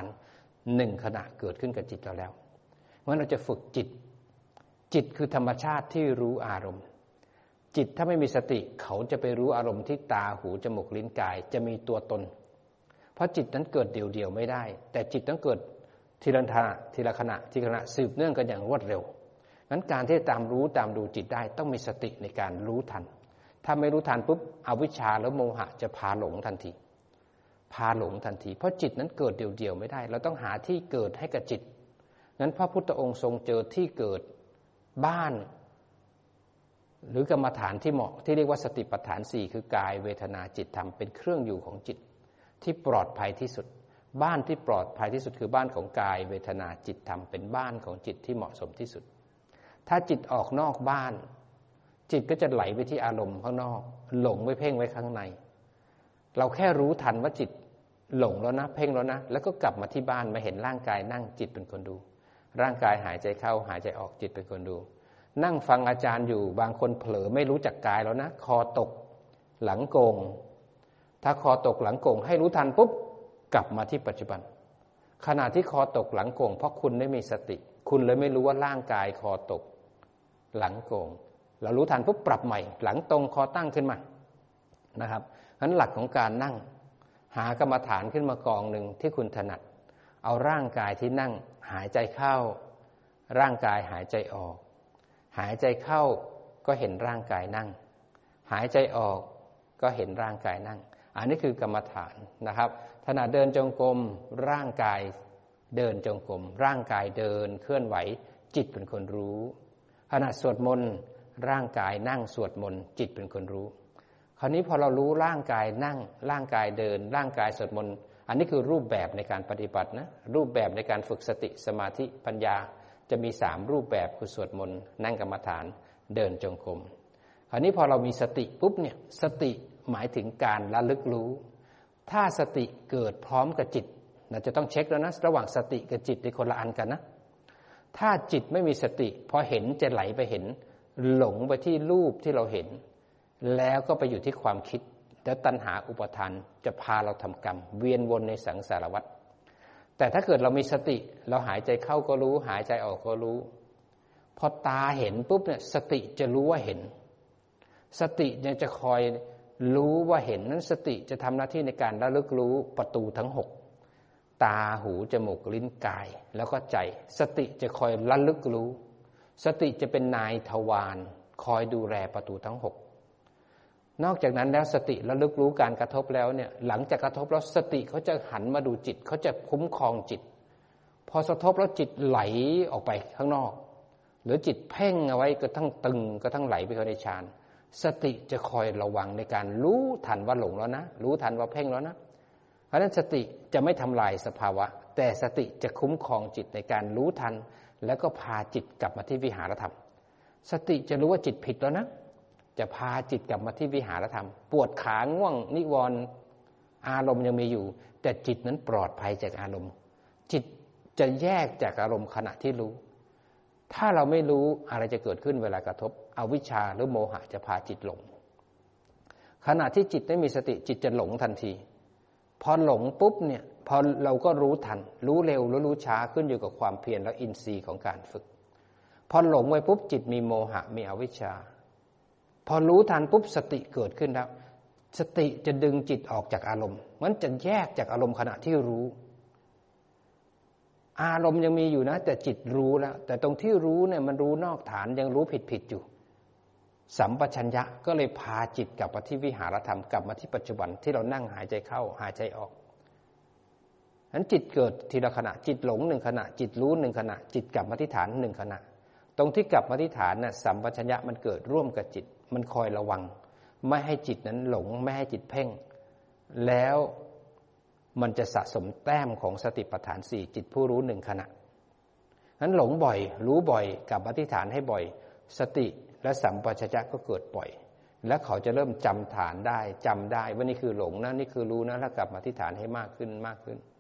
1ขณะเกิดขึ้นกับจิตเราแล้วเพราะเราจะฝึกจิตคือธรรมชาติที่รู้อารมณ์จิตถ้าไม่มีสติเขาจะไปรู้อารมณ์ที่ตาหูจมูกลิ้นกายจะมีตัวตนเพราะจิตนั้นเกิดเดี่ยวๆไม่ได้แต่จิตต้องเกิดทีละขณะสืบเนื่องกันอย่างรวดเร็วนั้นการที่ตามรู้ตามดูจิตได้ต้องมีสติในการรู้ทันถ้าไม่รู้ทันปุ๊บอวิชชาและโมหะจะพาหลงทันทีเพราะจิตนั้นเกิดเดี่ยวๆไม่ได้เราต้องหาที่เกิดให้กับจิตนั้นพระพุทธองค์ทรงเจอที่เกิดบ้านหรือกรรมฐานที่เหมาะที่เรียกว่าสติปัฏฐาน4คือกายเวทนาจิตธรรมเป็นเครื่องอยู่ของจิตที่ปลอดภัยที่สุดบ้านที่ปลอดภัยที่สุดคือบ้านของกายเวทนาจิตธรรมเป็นบ้านของจิตที่เหมาะสมที่สุดถ้าจิตออกนอกบ้านจิตก็จะไหลไปที่อารมณ์ข้างนอกหลงไปเพ่งไว้ข้างในเราแค่รู้ทันว่าจิตหลงแล้วนะเพ่งแล้วนะแล้วก็กลับมาที่บ้านมาเห็นร่างกายนั่งจิตเป็นคนดูร่างกายหายใจเข้าหายใจออกจิตเป็นคนดูนั่งฟังอาจารย์อยู่บางคนเผลอไม่รู้จักกายแล้วนะคอตกหลังโกงถ้าคอตกหลังโกงให้รู้ทันปุ๊บกลับมาที่ปัจจุบันขณะที่คอตกหลังโกงเพราะคุณไม่มีสติคุณเลยไม่รู้ว่าร่างกายคอตกหลังโกงเรารู้ทันปุ๊บปรับใหม่หลังตรงคอตั้งขึ้นมานะครับงั้นหลักของการนั่งหากรรมฐานขึ้นมากองหนึ่งที่คุณถนัดเอาร่างกายที่นั่งหายใจเข้าร่างกายหายใจออกหายใจเข้าก็เห็นร่างกายนั่งหายใจออกก็เห็นร่างกายนั่งอันนี้คือกรรมฐานนะครับขณะเดินจงกรมร่างกายเดินจงกรมร่างกายเดินเคลื่อนไหวจิตเป็นคนรู้ขณะสวดมนต์ร่างกายนั่งสวดมนต์จิตเป็นคนรู้คราวนี้พอเรารู้ร่างกายนั่งร่างกายเดินร่างกายสวดมนต์อันนี้คือรูปแบบในการปฏิบัตินะรูปแบบในการฝึกสติสมาธิปัญญาจะมี3รูปแบบคือสวดมนต์นั่งกรรมฐานเดินจงกรมคราวนี้พอเรามีสติปุ๊บเนี่ยสติหมายถึงการระลึกรู้ถ้าสติเกิดพร้อมกับจิตเราจะต้องเช็คแล้วนะระหว่างสติกับจิตในคนละอันกันนะถ้าจิตไม่มีสติพอเห็นจะไหลไปเห็นหลงไปที่รูปที่เราเห็นแล้วก็ไปอยู่ที่ความคิดแล้วตัณหาอุปทานจะพาเราทำกรรมเวียนวนในสังสารวัฏแต่ถ้าเกิดเรามีสติเราหายใจเข้าก็รู้หายใจออกก็รู้พอตาเห็นปุ๊บเนี่ยสติจะรู้ว่าเห็นสติเนี่ยจะคอยรู้ว่าเห็นนั้นสติจะทำหน้าที่ในการระลึกรู้ประตูทั้ง6ตาหูจมูกลิ้นกายแล้วก็ใจสติจะคอยระลึกรู้สติจะเป็นนายทวารคอยดูแลประตูทั้ง6นอกจากนั้นแล้วสติระลึกรู้การกระทบแล้วเนี่ยหลังจากกระทบแล้วสติเขาจะหันมาดูจิตเขาจะคุ้มครองจิตพอกระทบแล้วจิตไหลออกไปข้างนอกหรือจิตเพ่งเอาไว้กระทั่งตึงกระทั่งไหลไปเข้าในฌานสติจะคอยระวังในการรู้ทันว่าหลงแล้วนะรู้ทันว่าเพ่งแล้วนะเพราะฉะนั้นสติจะไม่ทำลายสภาวะแต่สติจะคุ้มครองจิตในการรู้ทันแล้วก็พาจิตกลับมาที่วิหารธรรมสติจะรู้ว่าจิตผิดแล้วนะจะพาจิตกลับมาที่วิหารธรรมปวดขาง่วงนิวรณ์อารมณ์ยังมีอยู่แต่จิตนั้นปลอดภัยจากอารมณ์จิตจะแยกจากอารมณ์ขณะที่รู้ถ้าเราไม่รู้อะไรจะเกิดขึ้นเวลากระทบอวิชชาหรือโมหะจะพาจิตหลงขณะที่จิตไม่มีสติจิตจะหลงทันทีพอหลงปุ๊บเนี่ยพอเราก็รู้ทันรู้เร็วหรือรู้ช้าขึ้นอยู่กับความเพียรและอินทรีย์ของการฝึกพอหลงไปปุ๊บจิตมีโมหะมีอวิชชาพอรู้ทันปุ๊บสติเกิดขึ้นแล้วสติจะดึงจิตออกจากอารมณ์มันจะแยกจากอารมณ์ขณะที่รู้อารมณ์ยังมีอยู่นะแต่จิตรู้แล้วแต่ตรงที่รู้เนี่ยมันรู้นอกฐานยังรู้ผิดอยู่สัมปชัญญะก็เลยพาจิตกลับมาที่วิหารธรรมกลับมาที่ปัจจุบันที่เรานั่งหายใจเข้าหายใจออกนั้นจิตเกิดทีละขณะจิตหลง1ขณะจิตรู้1ขณะจิตกลับมาที่ฐาน1ขณะตรงที่กลับมาที่ฐานน่ะสัมปชัญญะมันเกิดร่วมกับจิตมันคอยระวังไม่ให้จิตนั้นหลงไม่ให้จิตเพ่งแล้วมันจะสะสมแต้มของสติปัฏฐาน4จิตผู้รู้1ขณะนั้นหลงบ่อยรู้บ่อยกลับมาที่ฐานให้บ่อยสติและสัมปชัญญะก็เกิดบ่อยและเขาจะเริ่มจำฐานได้จำได้ว่านี่คือหลงนะนี่คือรู้นะแล้วกลับมาที่ฐานให้มากขึ้น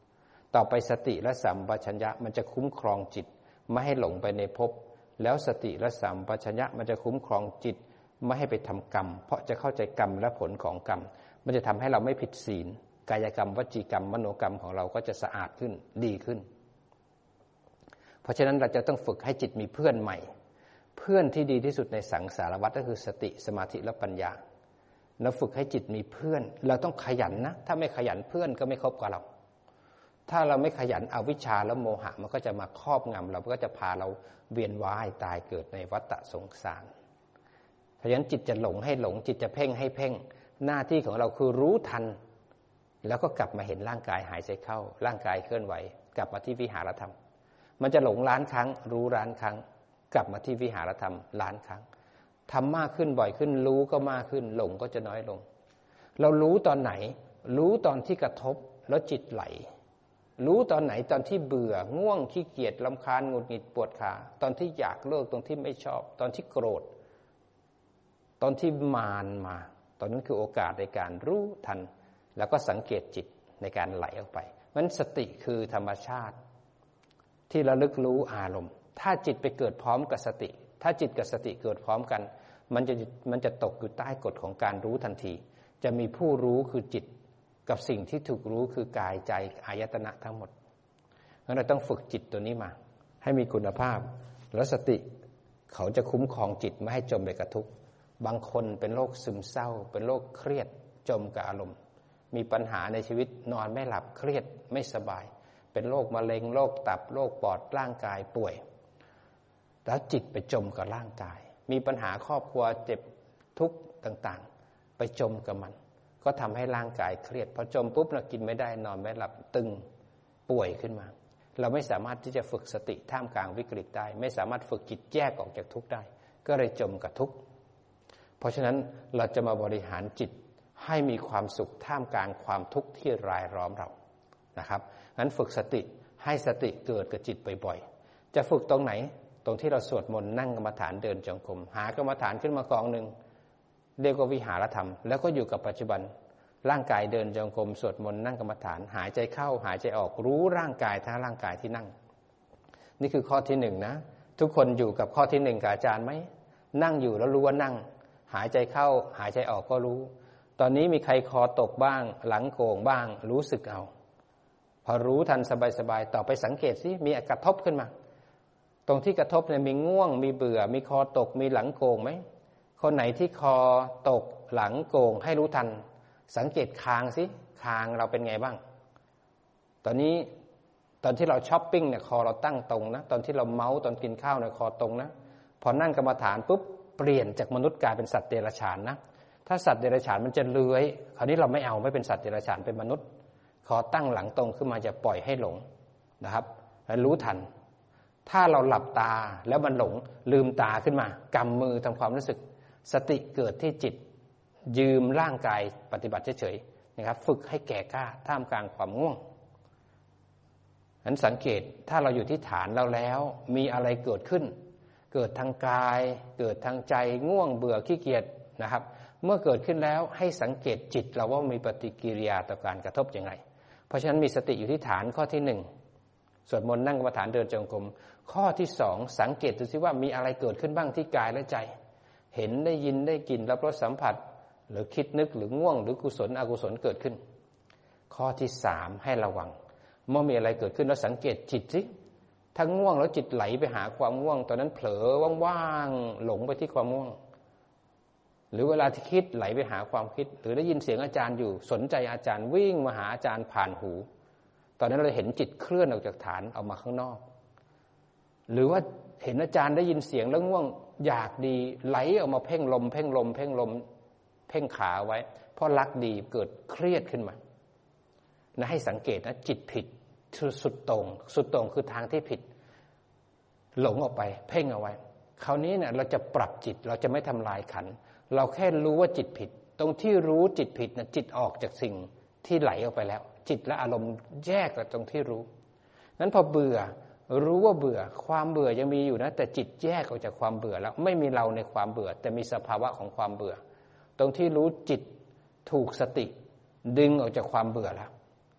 ต่อไปสติและสัมปชัญญะมันจะคุ้มครองจิตไม่ให้หลงไปในภพแล้วสติและสัมปชัญญะมันจะคุ้มครองจิตไม่ให้ไปทำกรรมเพราะจะเข้าใจกรรมและผลของกรรมมันจะทำให้เราไม่ผิดศีลกายกรรมวจีกรรมมโนกรรมของเราก็จะสะอาดขึ้นดีขึ้นเพราะฉะนั้นเราจะต้องฝึกให้จิตมีเพื่อนใหม่เพื่อนที่ดีที่สุดในสังสารวัฏก็คือสติสมาธิและปัญญาเราฝึกให้จิตมีเพื่อนเราต้องขยันนะถ้าไม่ขยันเพื่อนก็ไม่คบกับเราถ้าเราไม่ขยันอวิชชาและโมหะมันก็จะมาครอบงำเราก็จะพาเราเวียนว่ายตายเกิดในวัฏสงสารเพราะฉะนั้นจิตจะหลงให้หลงจิตจะเพ่งให้เพ่งหน้าที่ของเราคือรู้ทันแล้วก็กลับมาเห็นร่างกายหายใจเข้าร่างกายเคลื่อนไหวกลับมาที่วิหารธรรมมันจะหลงล้านครั้งรู้ล้านครั้งกลับมาที่วิหารธรรมล้านครั้งทำมากขึ้นบ่อยขึ้นรู้ก็มากขึ้นหลงก็จะน้อยลงเรารู้ตอนไหนรู้ตอนที่กระทบแล้วจิตไหลรู้ตอนไหนตอนที่เบื่อง่วงขี้เกียจรำคาญหงุดหงิดปวดขาตอนที่อยากเลิกตอนที่ไม่ชอบตอนที่โกรธตอนที่มารมาตอนนั้นคือโอกาสในการรู้ทันแล้วก็สังเกตจิตในการไหลออกไปนั้นสติคือธรรมชาติที่ระลึกรู้อารมณ์ถ้าจิตไปเกิดพร้อมกับสติถ้าจิตกับสติเกิดพร้อมกันมันจะตกอยู่ใต้กฎของการรู้ทันทีจะมีผู้รู้คือจิตกับสิ่งที่ถูกรู้คือกายใจอายตนะทั้งหมดงั้นเราต้องฝึกจิตตัวนี้มาให้มีคุณภาพแล้วสติเขาจะคุ้มครองจิตไม่ให้จมไปกับทุกข์บางคนเป็นโรคซึมเศร้าเป็นโรคเครียดจมกับอารมณ์มีปัญหาในชีวิตนอนไม่หลับเครียดไม่สบายเป็นโรคมะเร็งโรคตับโรคปอดร่างกายป่วยแล้วจิตไปจมกับร่างกายมีปัญหาครอบครัวเจ็บทุกข์ต่างๆไปจมกับมันก็ทำให้ร่างกายเครียดพอจมปุ๊บเรากินไม่ได้นอนไม่หลับตึงป่วยขึ้นมาเราไม่สามารถที่จะฝึกสติท่ามกลางวิกฤตได้ไม่สามารถฝึกจิตแยกออกจากทุกข์ได้ก็เลยจมกับทุกข์เพราะฉะนั้นเราจะมาบริหารจิตให้มีความสุขท่ามกลางความทุกข์ที่รายล้อมเรานะครับงั้นฝึกสติให้สติเกิดกับจิตบ่อยๆจะฝึกตรงไหนตรงที่เราสวดมนต์นั่งกรรมฐานเดินจงกรมหากรรมฐานขึ้นมากองหนึ่งเรียกว่าวิหารธรรมแล้วก็อยู่กับปัจจุบันร่างกายเดินจงกรมสวดมนต์นั่งกรรมฐานหายใจเข้าหายใจออกรู้ร่างกายทั้งร่างกายที่นั่งนี่คือข้อที่หนึ่งนะทุกคนอยู่กับข้อที่หนึ่งกับอาจารย์ไหมนั่งอยู่แล้วรู้ว่านั่งหายใจเข้าหายใจออกก็รู้ตอนนี้มีใครคอตกบ้างหลังโก่งบ้างรู้สึกเอาพอรู้ทันสบายๆต่อไปสังเกตสิมีกระทบขึ้นมาตรงที่กระทบเนี่ยมีง่วงมีเบื่อมีคอตกมีหลังโก่งไหมคนไหนที่คอตกหลังโก่งให้รู้ทันสังเกตคางสิคางเราเป็นไงบ้างตอนที่เราช้อปปิ้งเนี่ยคอเราตั้งตรงนะตอนที่เราเมาตอนกินข้าวเนี่ยคอตรงนะพอนั่งกรรมฐานปุ๊บเปลี่ยนจากมนุษย์กลายเป็นสัตว์เดรัจฉานนะถ้าสัตว์เดรัจฉานมันจะเลื้อยคราวนี้เราไม่เป็นสัตว์เดรัจฉานเป็นมนุษย์คอตั้งหลังตรงขึ้นมาจะปล่อยให้หลงนะครับแล้วรู้ทันถ้าเราหลับตาแล้วมันหลงลืมตาขึ้นมากำมือทำความรู้สึกสติเกิดที่จิตยืมร่างกายปฏิบัติเฉยๆนะครับฝึกให้แก่กล้าท่ามกลางความง่วงนั้นสังเกตถ้าเราอยู่ที่ฐานเราแล้วมีอะไรเกิดขึ้นเกิดทางกายเกิดทางใจง่วงเบื่อขี้เกียจนะครับเมื่อเกิดขึ้นแล้วให้สังเกตจิตเราว่ามีปฏิกิริยาต่อการกระทบอย่างไรเพราะฉะนั้นมีสติอยู่ที่ฐานข้อที่หนึ่งสวดมนต์นั่งกรรมฐานเดินจงกรมข้อที่สองสังเกตดูสิว่ามีอะไรเกิดขึ้นบ้างที่กายและใจเห็นได้ยินได้กลิ่นรับรสสัมผัสหรือคิดนึกหรือง่วงหรือกุศลอกุศลเกิดขึ้นข้อที่สามให้ระวังเมื่อมีอะไรเกิดขึ้นแล้วสังเกตจิตสิถ้าง่วงแล้วจิตไหลไปหาความง่วงตอนนั้นเผลอว่างๆหลงไปที่ความง่วงหรือเวลาที่คิดไหลไปหาความคิดหรือได้ยินเสียงอาจารย์อยู่สนใจอาจารย์วิ่งมาหาอาจารย์ผ่านหูตอนนั้นเราเห็นจิตเคลื่อนออกจากฐานออกมาข้างนอกหรือว่าเห็นอาจารย์ได้ยินเสียงแล้วง่วงอยากดีไหลออกมาเพ่งลมเพ่งขาไว้เพราะรักดีเกิดเครียดขึ้นมานะให้สังเกตนะจิตผิดสุดโต่งคือทางที่ผิดหลงออกไปเพ่งเอาไว้คราวนี้เนี่ยเราจะปรับจิตเราจะไม่ทำลายขันธ์เราแค่รู้ว่าจิตผิดตรงที่รู้จิตผิดนะจิตออกจากสิ่งที่ไหลออกไปแล้วจิตและอารมณ์แยกกับตรงที่รู้นั้นพอเบื่อรู้ว่าเบื่อความเบื่อยังมีอยู่นะแต่จิตแยกออกจากความเบื่อแล้วไม่มีเราในความเบื่อแต่มีสภาวะของความเบื่อตรงที่รู้จิตถูกสติดึงออกจากความเบื่อแล้ว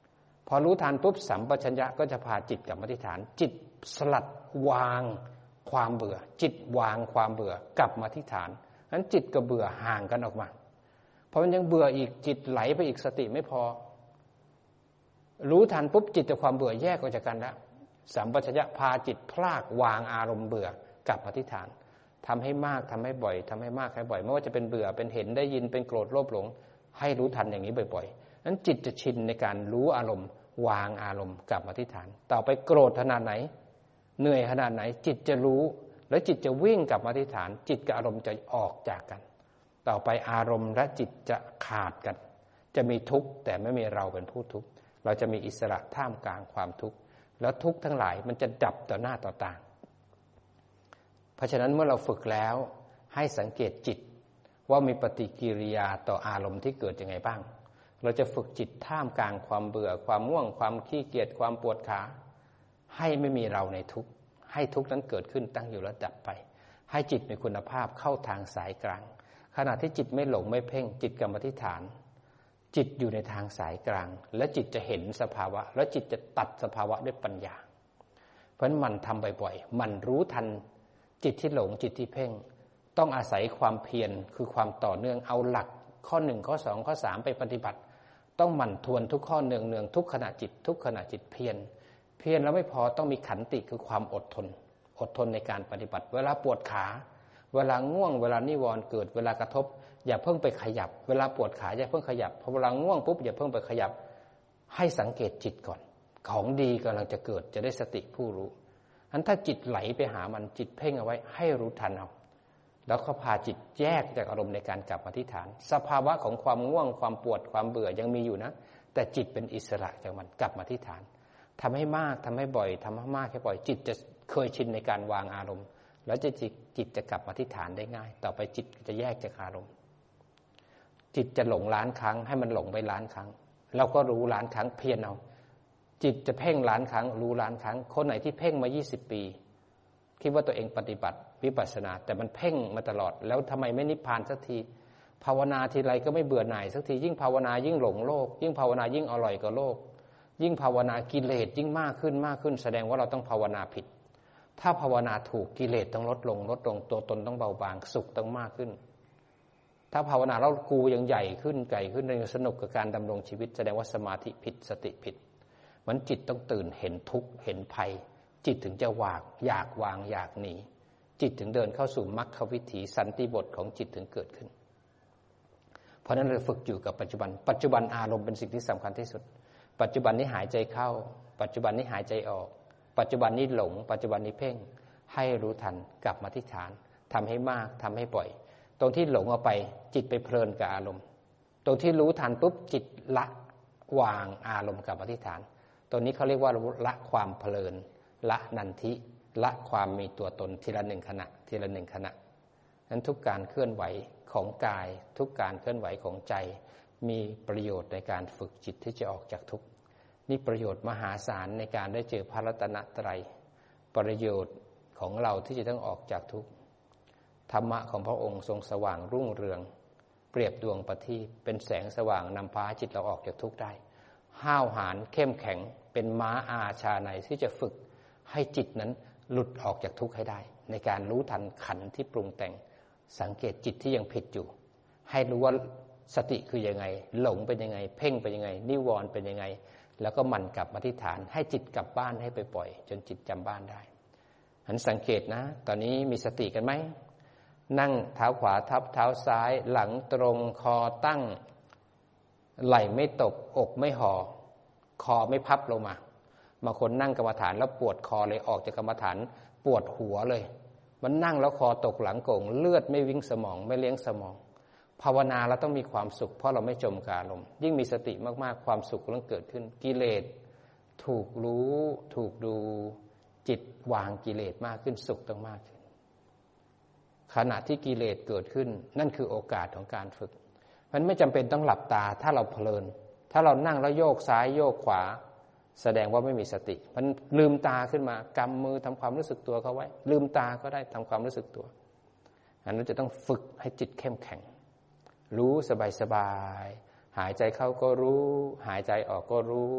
พอรู้ทันปุ๊บสัมปชัญญะก็จะพาจิตกลับมาที่ฐานจิตสลัดวางความเบื่อจิตวางความเบื่อกลับมาที่ฐานนั้นจิตกับเบื่อห่างกันออกมาเพราะมันยังเบื่ออีกจิตไหลไปอีกสติไม่พอรู้ทันปุ๊บจิตกับความเบื่อแยกออกจากกันแล้วสัมปชัญญะพาจิตพลากวางอารมณ์เบื่อกลับมาที่ฐานทำให้มากทำให้บ่อยทำให้มากให้บ่อยไม่ว่าจะเป็นเบื่อเป็นเห็นได้ยินเป็นโกรธโลภหลงให้รู้ทันอย่างนี้บ่อยๆนั้นจิตจะชินในการรู้อารมณ์วางอารมณ์กลับมาที่ฐานต่อไปโกรธขนาดไหนเหนื่อยขนาดไหนจิตจะรู้แล้วจิตจะวิ่งกลับมาที่ฐานจิตกับอารมณ์จะออกจากกันต่อไปอารมณ์และจิตจะขาดกันจะมีทุกข์แต่ไม่มีเราเป็นผู้ทุกข์เราจะมีอิสระท่ามกลางความทุกข์แล้วทุกข์ทั้งหลายมันจะดับต่อหน้าต่อตาเพราะฉะนั้นเมื่อเราฝึกแล้วให้สังเกตจิตว่ามีปฏิกิริยาต่ออารมณ์ที่เกิดยังไงบ้างเราจะฝึกจิตท่ามกลางความเบื่อความง่วงความขี้เกียจความปวดขาให้ไม่มีเราในทุกข์ให้ทุกข์นั้นเกิดขึ้นตั้งอยู่แล้วดับไปให้จิตมีคุณภาพเข้าทางสายกลางขณะที่จิตไม่หลงไม่เพ่งจิตกรรมฐานจิตอยู่ในทางสายกลางและจิตจะเห็นสภาวะแล้วจิตจะตัดสภาวะด้วยปัญญาเพราะฉะนั้นมันทำบ่อยๆมันรู้ทันจิตที่หลงจิตที่เพ่งต้องอาศัยความเพียรคือความต่อเนื่องเอาหลักข้อ1ข้อ2ข้อ3ไปปฏิบัติต้องหมั่นทวนทุกข้อเนืองๆทุกขณะจิตทุกขณะจิตเพียรแล้วไม่พอต้องมีขันติคือความอดทนในการปฏิบัติเวลาปวดขาเวลาง่วงเวลานิวรณ์เกิดเวลากระทบอย่าเพิ่งไปขยับเวลาปวดขาอย่าเพิ่งขยับพอเวลาง่วงปุ๊บอย่าเพิ่งไปขยับให้สังเกตจิตก่อนของดีกำลังจะเกิดจะได้สติผู้รู้อันถ้าจิตไหลไปหามันจิตเพ่งเอาไว้ให้รู้ทันเอาแล้วก็พาจิตแยกจากอารมณ์ในการกลับมาที่ฐานสภาวะของความง่วงความปวดความเบื่อยังมีอยู่นะแต่จิตเป็นอิสระจากมันกลับมาที่ฐานทำให้มากทำให้บ่อยทำให้มากให้บ่อยจิตจะเคยชินในการวางอารมณ์แล้วจิตจะกลับมาที่ฐานได้ง่ายต่อไปจิตจะแยกจากอารมณ์จิตจะหลงล้านครั้งให้มันหลงไปล้านครั้งเราก็รู้ล้านครั้งเพียรเอาจิตจะเพ่งล้านครั้งรู้ล้านครั้งคนไหนที่เพ่งมา20 ปีคิดว่าตัวเองปฏิบัติวิปัสสนาแต่มันเพ่งมาตลอดแล้วทำไมไม่นิพพานสักทีภาวนาทีไรก็ไม่เบื่อหน่ายสักทียิ่งภาวนายิ่งหลงโลกยิ่งภาวนายิ่งอร่อยกับโลกยิ่งภาวนากิเลสยิ่งมากขึ้นแสดงว่าเราต้องภาวนาผิดถ้าภาวนาถูกกิเลสต้องลดลงตัวตนต้องเบาบางสุขต้องมากขึ้นถ้าภาวนาแล้วกูยังใหญ่ขึ้นยังสนุกกับการดำรงชีวิตแสดงว่าสมาธิผิดสติผิดมันจิตต้องตื่นเห็นทุกข์เห็นภัยจิตถึงจะอยากวางอยากหนีจิตถึงเดินเข้าสู่มรรควิถีสันติบทของจิตถึงเกิดขึ้นเพราะนั้นเราฝึกอยู่กับปัจจุบันอารมณ์เป็นสิ่งที่สำคัญที่สุดปัจจุบันนี้หายใจเข้าปัจจุบันนี้หายใจออกปัจจุบันนี้หลงปัจจุบันนี้เพ่งให้รู้ทันกลับมาที่ฐานทำให้มากทำให้บ่อยตรงที่หลงออกไปจิตไปเพลินกับอารมณ์ตรงที่รู้ทันปุ๊บจิตละวางอารมณ์กลับมาที่ฐานตรงนี้เขาเรียกว่าละความเพลินละนันทิละความมีตัวตนทีละ1ขณะทีละ1ขณะนั้นทุกการเคลื่อนไหวของกายทุกการเคลื่อนไหวของใจมีประโยชน์ในการฝึกจิตที่จะออกจากทุกข์นี่ประโยชน์มหาศาลในการได้เจอพระรัตนตรัยประโยชน์ของเราที่จะต้องออกจากทุกข์ธรรมะของพระองค์ทรงสว่างรุ่งเรืองเปรียบดวงประทีปเป็นแสงสว่างนำพาจิตเราออกจากทุกข์ได้ห้าวหาญเข้มแข็งเป็นม้าอาชาในที่จะฝึกให้จิตนั้นหลุดออกจากทุกข์ให้ได้ในการรู้ทันขันธ์ที่ปรุงแต่งสังเกตจิตที่ยังผิดอยู่ให้รู้ว่าสติคือยังไงหลงเป็นยังไงเพ่งเป็นยังไงนิวรณ์เป็นยังไงแล้วก็หมั่นกลับมาที่ฐานให้จิตกลับบ้านให้ไปปล่อยจนจิตจำบ้านได้หันสังเกตนะตอนนี้มีสติกันไหมนั่งเท้าขวาทับเท้าซ้ายหลังตรงคอตั้งไหล่ไม่ตบอกไม่ห่อคอไม่พับลงมาบางคนนั่งกรรมฐานแล้วปวดคอเลยออกจากกรรมฐานปวดหัวเลยมันนั่งแล้วคอตกหลังโก่งเลือดไม่วิ่งสมองไม่เลี้ยงสมองภาวนาเราต้องมีความสุขเพราะเราไม่จมกับอารมณ์ยิ่งมีสติมากๆความสุขก็ต้องเกิดขึ้นกิเลสถูกรู้ถูกดูจิตวางกิเลสมากขึ้นสุขต้องมากขึ้นขณะที่กิเลสเกิดขึ้นนั่นคือโอกาสของการฝึกมันไม่จำเป็นต้องหลับตาถ้าเราเพลินถ้าเรานั่งแล้วโยกซ้ายโยกขวาแสดงว่าไม่มีสติมันลืมตาขึ้นมากำมือทำความรู้สึกตัวเขาไว้ลืมตาก็ได้ทำความรู้สึกตัวอันนั้นจะต้องฝึกให้จิตเข้มแข็งรู้สบายๆหายใจเข้าก็รู้หายใจออกก็รู้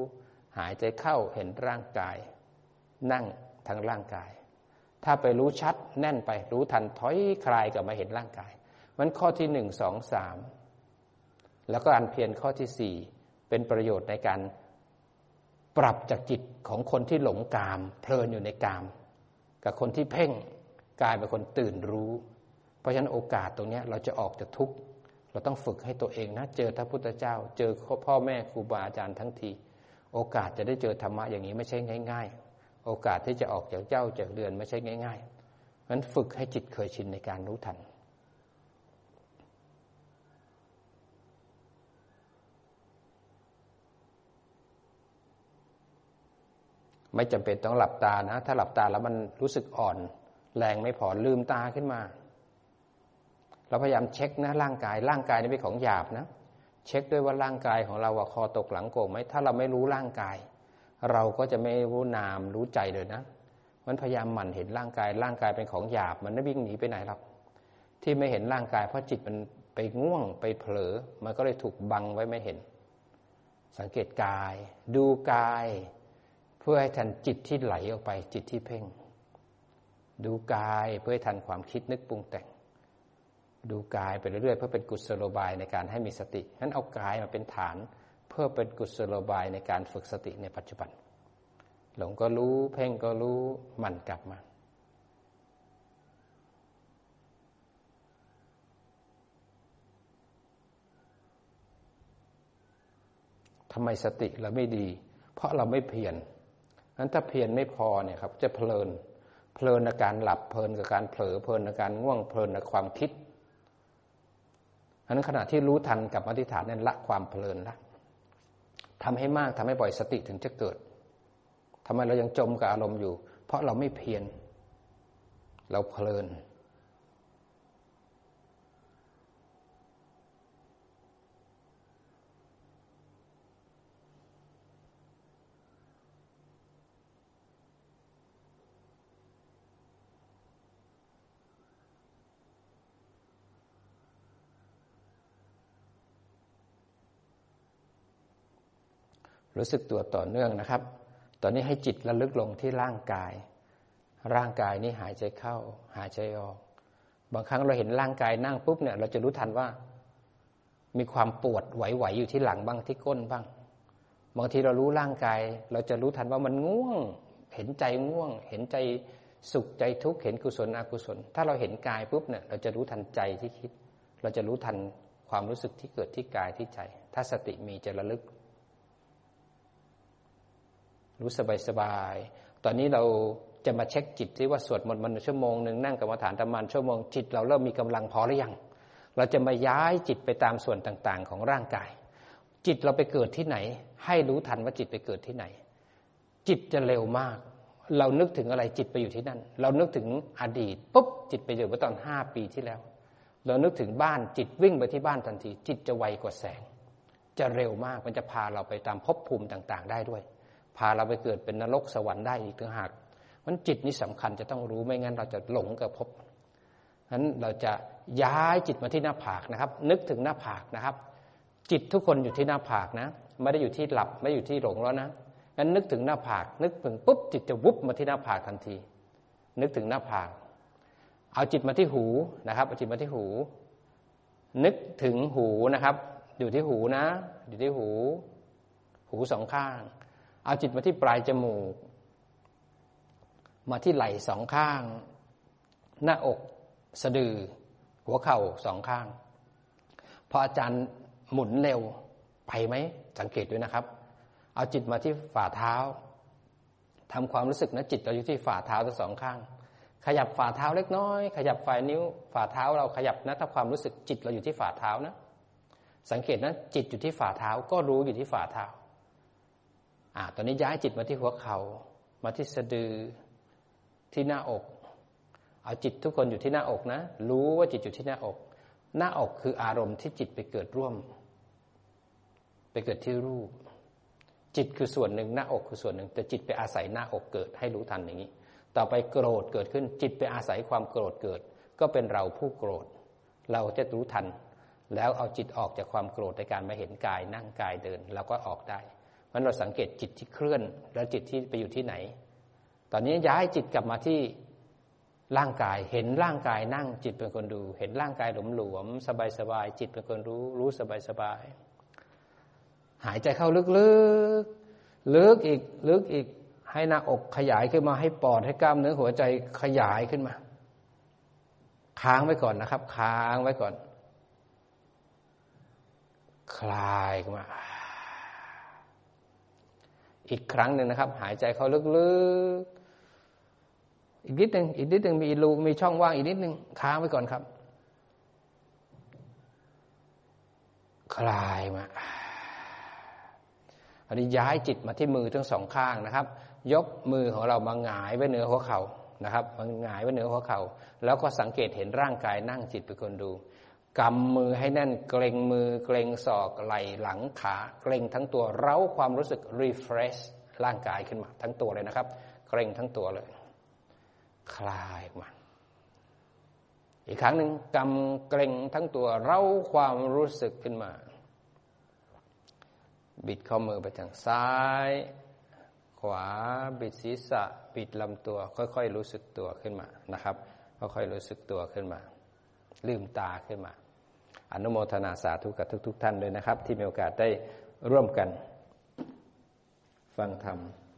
หายใจเข้าเห็นร่างกายนั่งทั้งร่างกายถ้าไปรู้ชัดแน่นไปรู้ทันถอยคลายกลับมาเห็นร่างกายมันข้อที่1 2 3แล้วก็อันเพียรข้อที่4เป็นประโยชน์ในการปรับจากจิตของคนที่หลงกามเพลินอยู่ในกามกับคนที่เพ่งกลายเป็นคนตื่นรู้เพราะฉะนั้นโอกาสตรงนี้เราจะออกจากทุกข์เราต้องฝึกให้ตัวเองนะเจอพระพุทธเจ้าเจอพ่อแม่ครูบาอาจารย์ทั้งทีโอกาสจะได้เจอธรรมะอย่างนี้ไม่ใช่ง่ายๆโอกาสที่จะออกจากเจ้าจากเรือนไม่ใช่ง่ายๆงั้นฝึกให้จิตเคยชินในการรู้ทันไม่จำเป็นต้องหลับตานะถ้าหลับตาแล้วมันรู้สึกอ่อนแรงไม่พอลืมตาขึ้นมาเราพยายามเช็คนะร่างกายนี่เป็นของหยาบนะเช็คด้วยว่าร่างกายของเราคอตกหลังโก่งไหมถ้าเราไม่รู้ร่างกายเราก็จะไม่รู้นามรู้ใจเลยนะมันพยายามหมั่นเห็นร่างกายเป็นของหยาบมันไม่วิ่งหนีไปไหนหรอกที่ไม่เห็นร่างกายเพราะจิตมันไปง่วงไปเผลอมันก็เลยถูกบังไว้ไม่เห็นสังเกตกายดูกายเพื่อให้ทันจิตที่ไหลออกไปจิตที่เพ่งดูกายเพื่อให้ทันความคิดนึกปรุงแต่งดูกายไปเรื่อยๆเพื่อเป็นกุศโลบายในการให้มีสติงั้นเอากายมาเป็นฐานเพื่อเป็นกุศโลบายในการฝึกสติในปัจจุบันหลงก็รู้เพ่งก็รู้มันกลับมาทำไมสติเราไม่ดีเพราะเราไม่เพียรงั้นถ้าเพียรไม่พอเนี่ยครับจะเพลินในการหลับเพลินกับการเผลอเพลินในการง่วงเพลินในความคิดอันนั้นขณะที่รู้ทันกับอธิษฐานนั้นละความเพลินละทำให้มากทำให้บ่อยสติถึงจะเกิดทำไมเรายังจมกับอารมณ์อยู่เพราะเราไม่เพียรเราเพลินรู้สึกตัวต่อเนื่องนะครับตอนนี้ให้จิตระลึกลงที่ร่างกายนี่หายใจเข้าหายใจออกบางครั้งเราเห็นร่างกายนั่งปุ๊บเนี่ยเราจะรู้ทันว่ามีความปวดไหวๆอยู่ที่หลังบ้างที่ก้นบ้างบางทีเรารู้ร่างกายเราจะรู้ทันว่ามันง่วงเห็นใจง่วงเห็นใจสุขใจทุกข์เห็นกุศลอกุศลถ้าเราเห็นกายปุ๊บเนี่ยเราจะรู้ทันใจที่คิดเราจะรู้ทันความรู้สึกที่เกิดที่กายที่ใจถ้าสติมีจะระลึกรู้สบายๆตอนนี้เราจะมาเช็คจิตที่ว่าสวดมนต์1 ชั่วโมงนึงนั่งกรรมฐานประมาณชั่วโมงจิตเราเริ่มมีกำลังพอหรือยังเราจะมาย้ายจิตไปตามส่วนต่างๆของร่างกายจิตเราไปเกิดที่ไหนให้รู้ทันว่าจิตไปเกิดที่ไหนจิตจะเร็วมากเรานึกถึงอะไรจิตไปอยู่ที่นั่นเรานึกถึงอดีตปุ๊บจิตไปอยู่เมื่อตอน5 ปีที่แล้วเรานึกถึงบ้านจิตวิ่งไปที่บ้านทันทีจิตจะไวกว่าแสงจะเร็วมากมันจะพาเราไปตามภพภูมิต่างๆได้ด้วยพาเราไปเกิดเป็นนรกสวรรค์ได้อีกต่างหากมันจิตนี่สำคัญจะต้องรู้ไม่งั้นเราจะหลงกับภพนั้นเราจะย้ายจิตมาที่หน้าผากนะครับนึกถึงหน้าผากนะครับจิตทุกคนอยู่ที่หน้าผากนะไม่ได้อยู่ที่หลับไม่อยู่ที่หลงแล้วนะงั้นนึกถึงหน้าผากนึกถึงปุ๊บจิตจะวุบมาที่หน้าผากทันทีนึกถึงหน้าผากเอาจิตมาที่หูนะครับเอาจิตมาที่หูนึกถึงหูนะครับอยู่ที่หูนะอยู่ที่หู2 ข้างเอาจิตมาที่ปลายจมูกมาที่ไหล่2 ข้างหน้าอกสะดือหัวเข่า2 ข้างพออาจารย์หมุนเร็วไปไหมสังเกตด้วยนะครับเอาจิตมาที่ฝ่าเท้าทำความรู้สึกนะจิตเราอยู่ที่ฝ่าเท้าทั้ง2 ข้างขยับฝ่าเท้าเล็กน้อยขยับฝ่านิ้วฝ่าเท้าเราขยับนะถ้าความรู้สึกจิตเราอยู่ที่ฝ่าเท้านะสังเกตนะจิตอยู่ที่ฝ่าเท้าก็รู้อยู่ที่ฝ่าเท้าตอนนี้ย้ายจิตมาที่หัวเข่ามาที่สะดือที่หน้าอกเอาจิตทุกคนอยู่ที่หน้าอกนะรู้ว่าจิตอยู่ที่หน้าอกหน้าอกคืออารมณ์ที่จิตไปเกิดร่วมไปเกิดที่รูปจิตคือส่วนหนึ่งหน้าอกคือส่วนหนึ่งแต่จิตไปอาศัยหน้าอกเกิดให้รู้ทันอย่างนี้ต่อไปโกรธเกิดขึ้นจิตไปอาศัยความโกรธเกิดก็เป็นเราผู้โกรธเราจะรู้ทันแล้วเอาจิตออกจากความโกรธในการมาเห็นกายนั่งกายเดินเราก็ออกได้มันเราสังเกตจิตที่เคลื่อนแล้วจิตที่ไปอยู่ที่ไหนตอนนี้ย้ายจิตกลับมาที่ร่างกายเห็นร่างกายนั่งจิตเป็นคนดูเห็นร่างกายหลวมๆสบายๆจิตเป็นคนรู้สบายๆหายใจเข้าลึกๆลึกอีกให้หน้าอกขยายขึ้นมาให้ปอดให้กล้ามเนื้อหัวใจขยายขึ้นมาค้างไว้ก่อนนะครับค้างไว้ก่อนคลายขึ้นมาอีกครั้งหนึ่งนะครับหายใจเข้าลึกๆอีกนิดนึงมีรูมีช่องว่างอีกนิดนึงค้างไว้ก่อนครับคลายมาอันนี้ย้ายจิตมาที่มือทั้งสองข้างนะครับยกมือของเรามาหงายไว้เหนือหัวเข่านะครับมาหงายไว้เหนือหัวเข่าแล้วก็สังเกตเห็นร่างกายนั่งจิตเป็นคนดูกำมือให้แน่นเกร็งมือเกร็งศอกไหล่หลังขาเกร็งทั้งตัวเร้าความรู้สึก refresh ร่างกายขึ้นมาทั้งตัวเลยนะครับเกร็งทั้งตัวเลยคลายออกมาอีกครั้งหนึ่งกำเกร็งทั้งตัวเร้าความรู้สึกขึ้นมาบิดข้อมือไปทางซ้ายขวาบิดศีรษะบิดลำตัวค่อยๆรู้สึกตัวขึ้นมานะครับค่อยๆรู้สึกตัวขึ้นมาลืมตาขึ้นมาอนุโมทนาสาธุกับทุกๆท่านด้วยนะครับที่มีโอกาสได้ร่วมกันฟังธรรม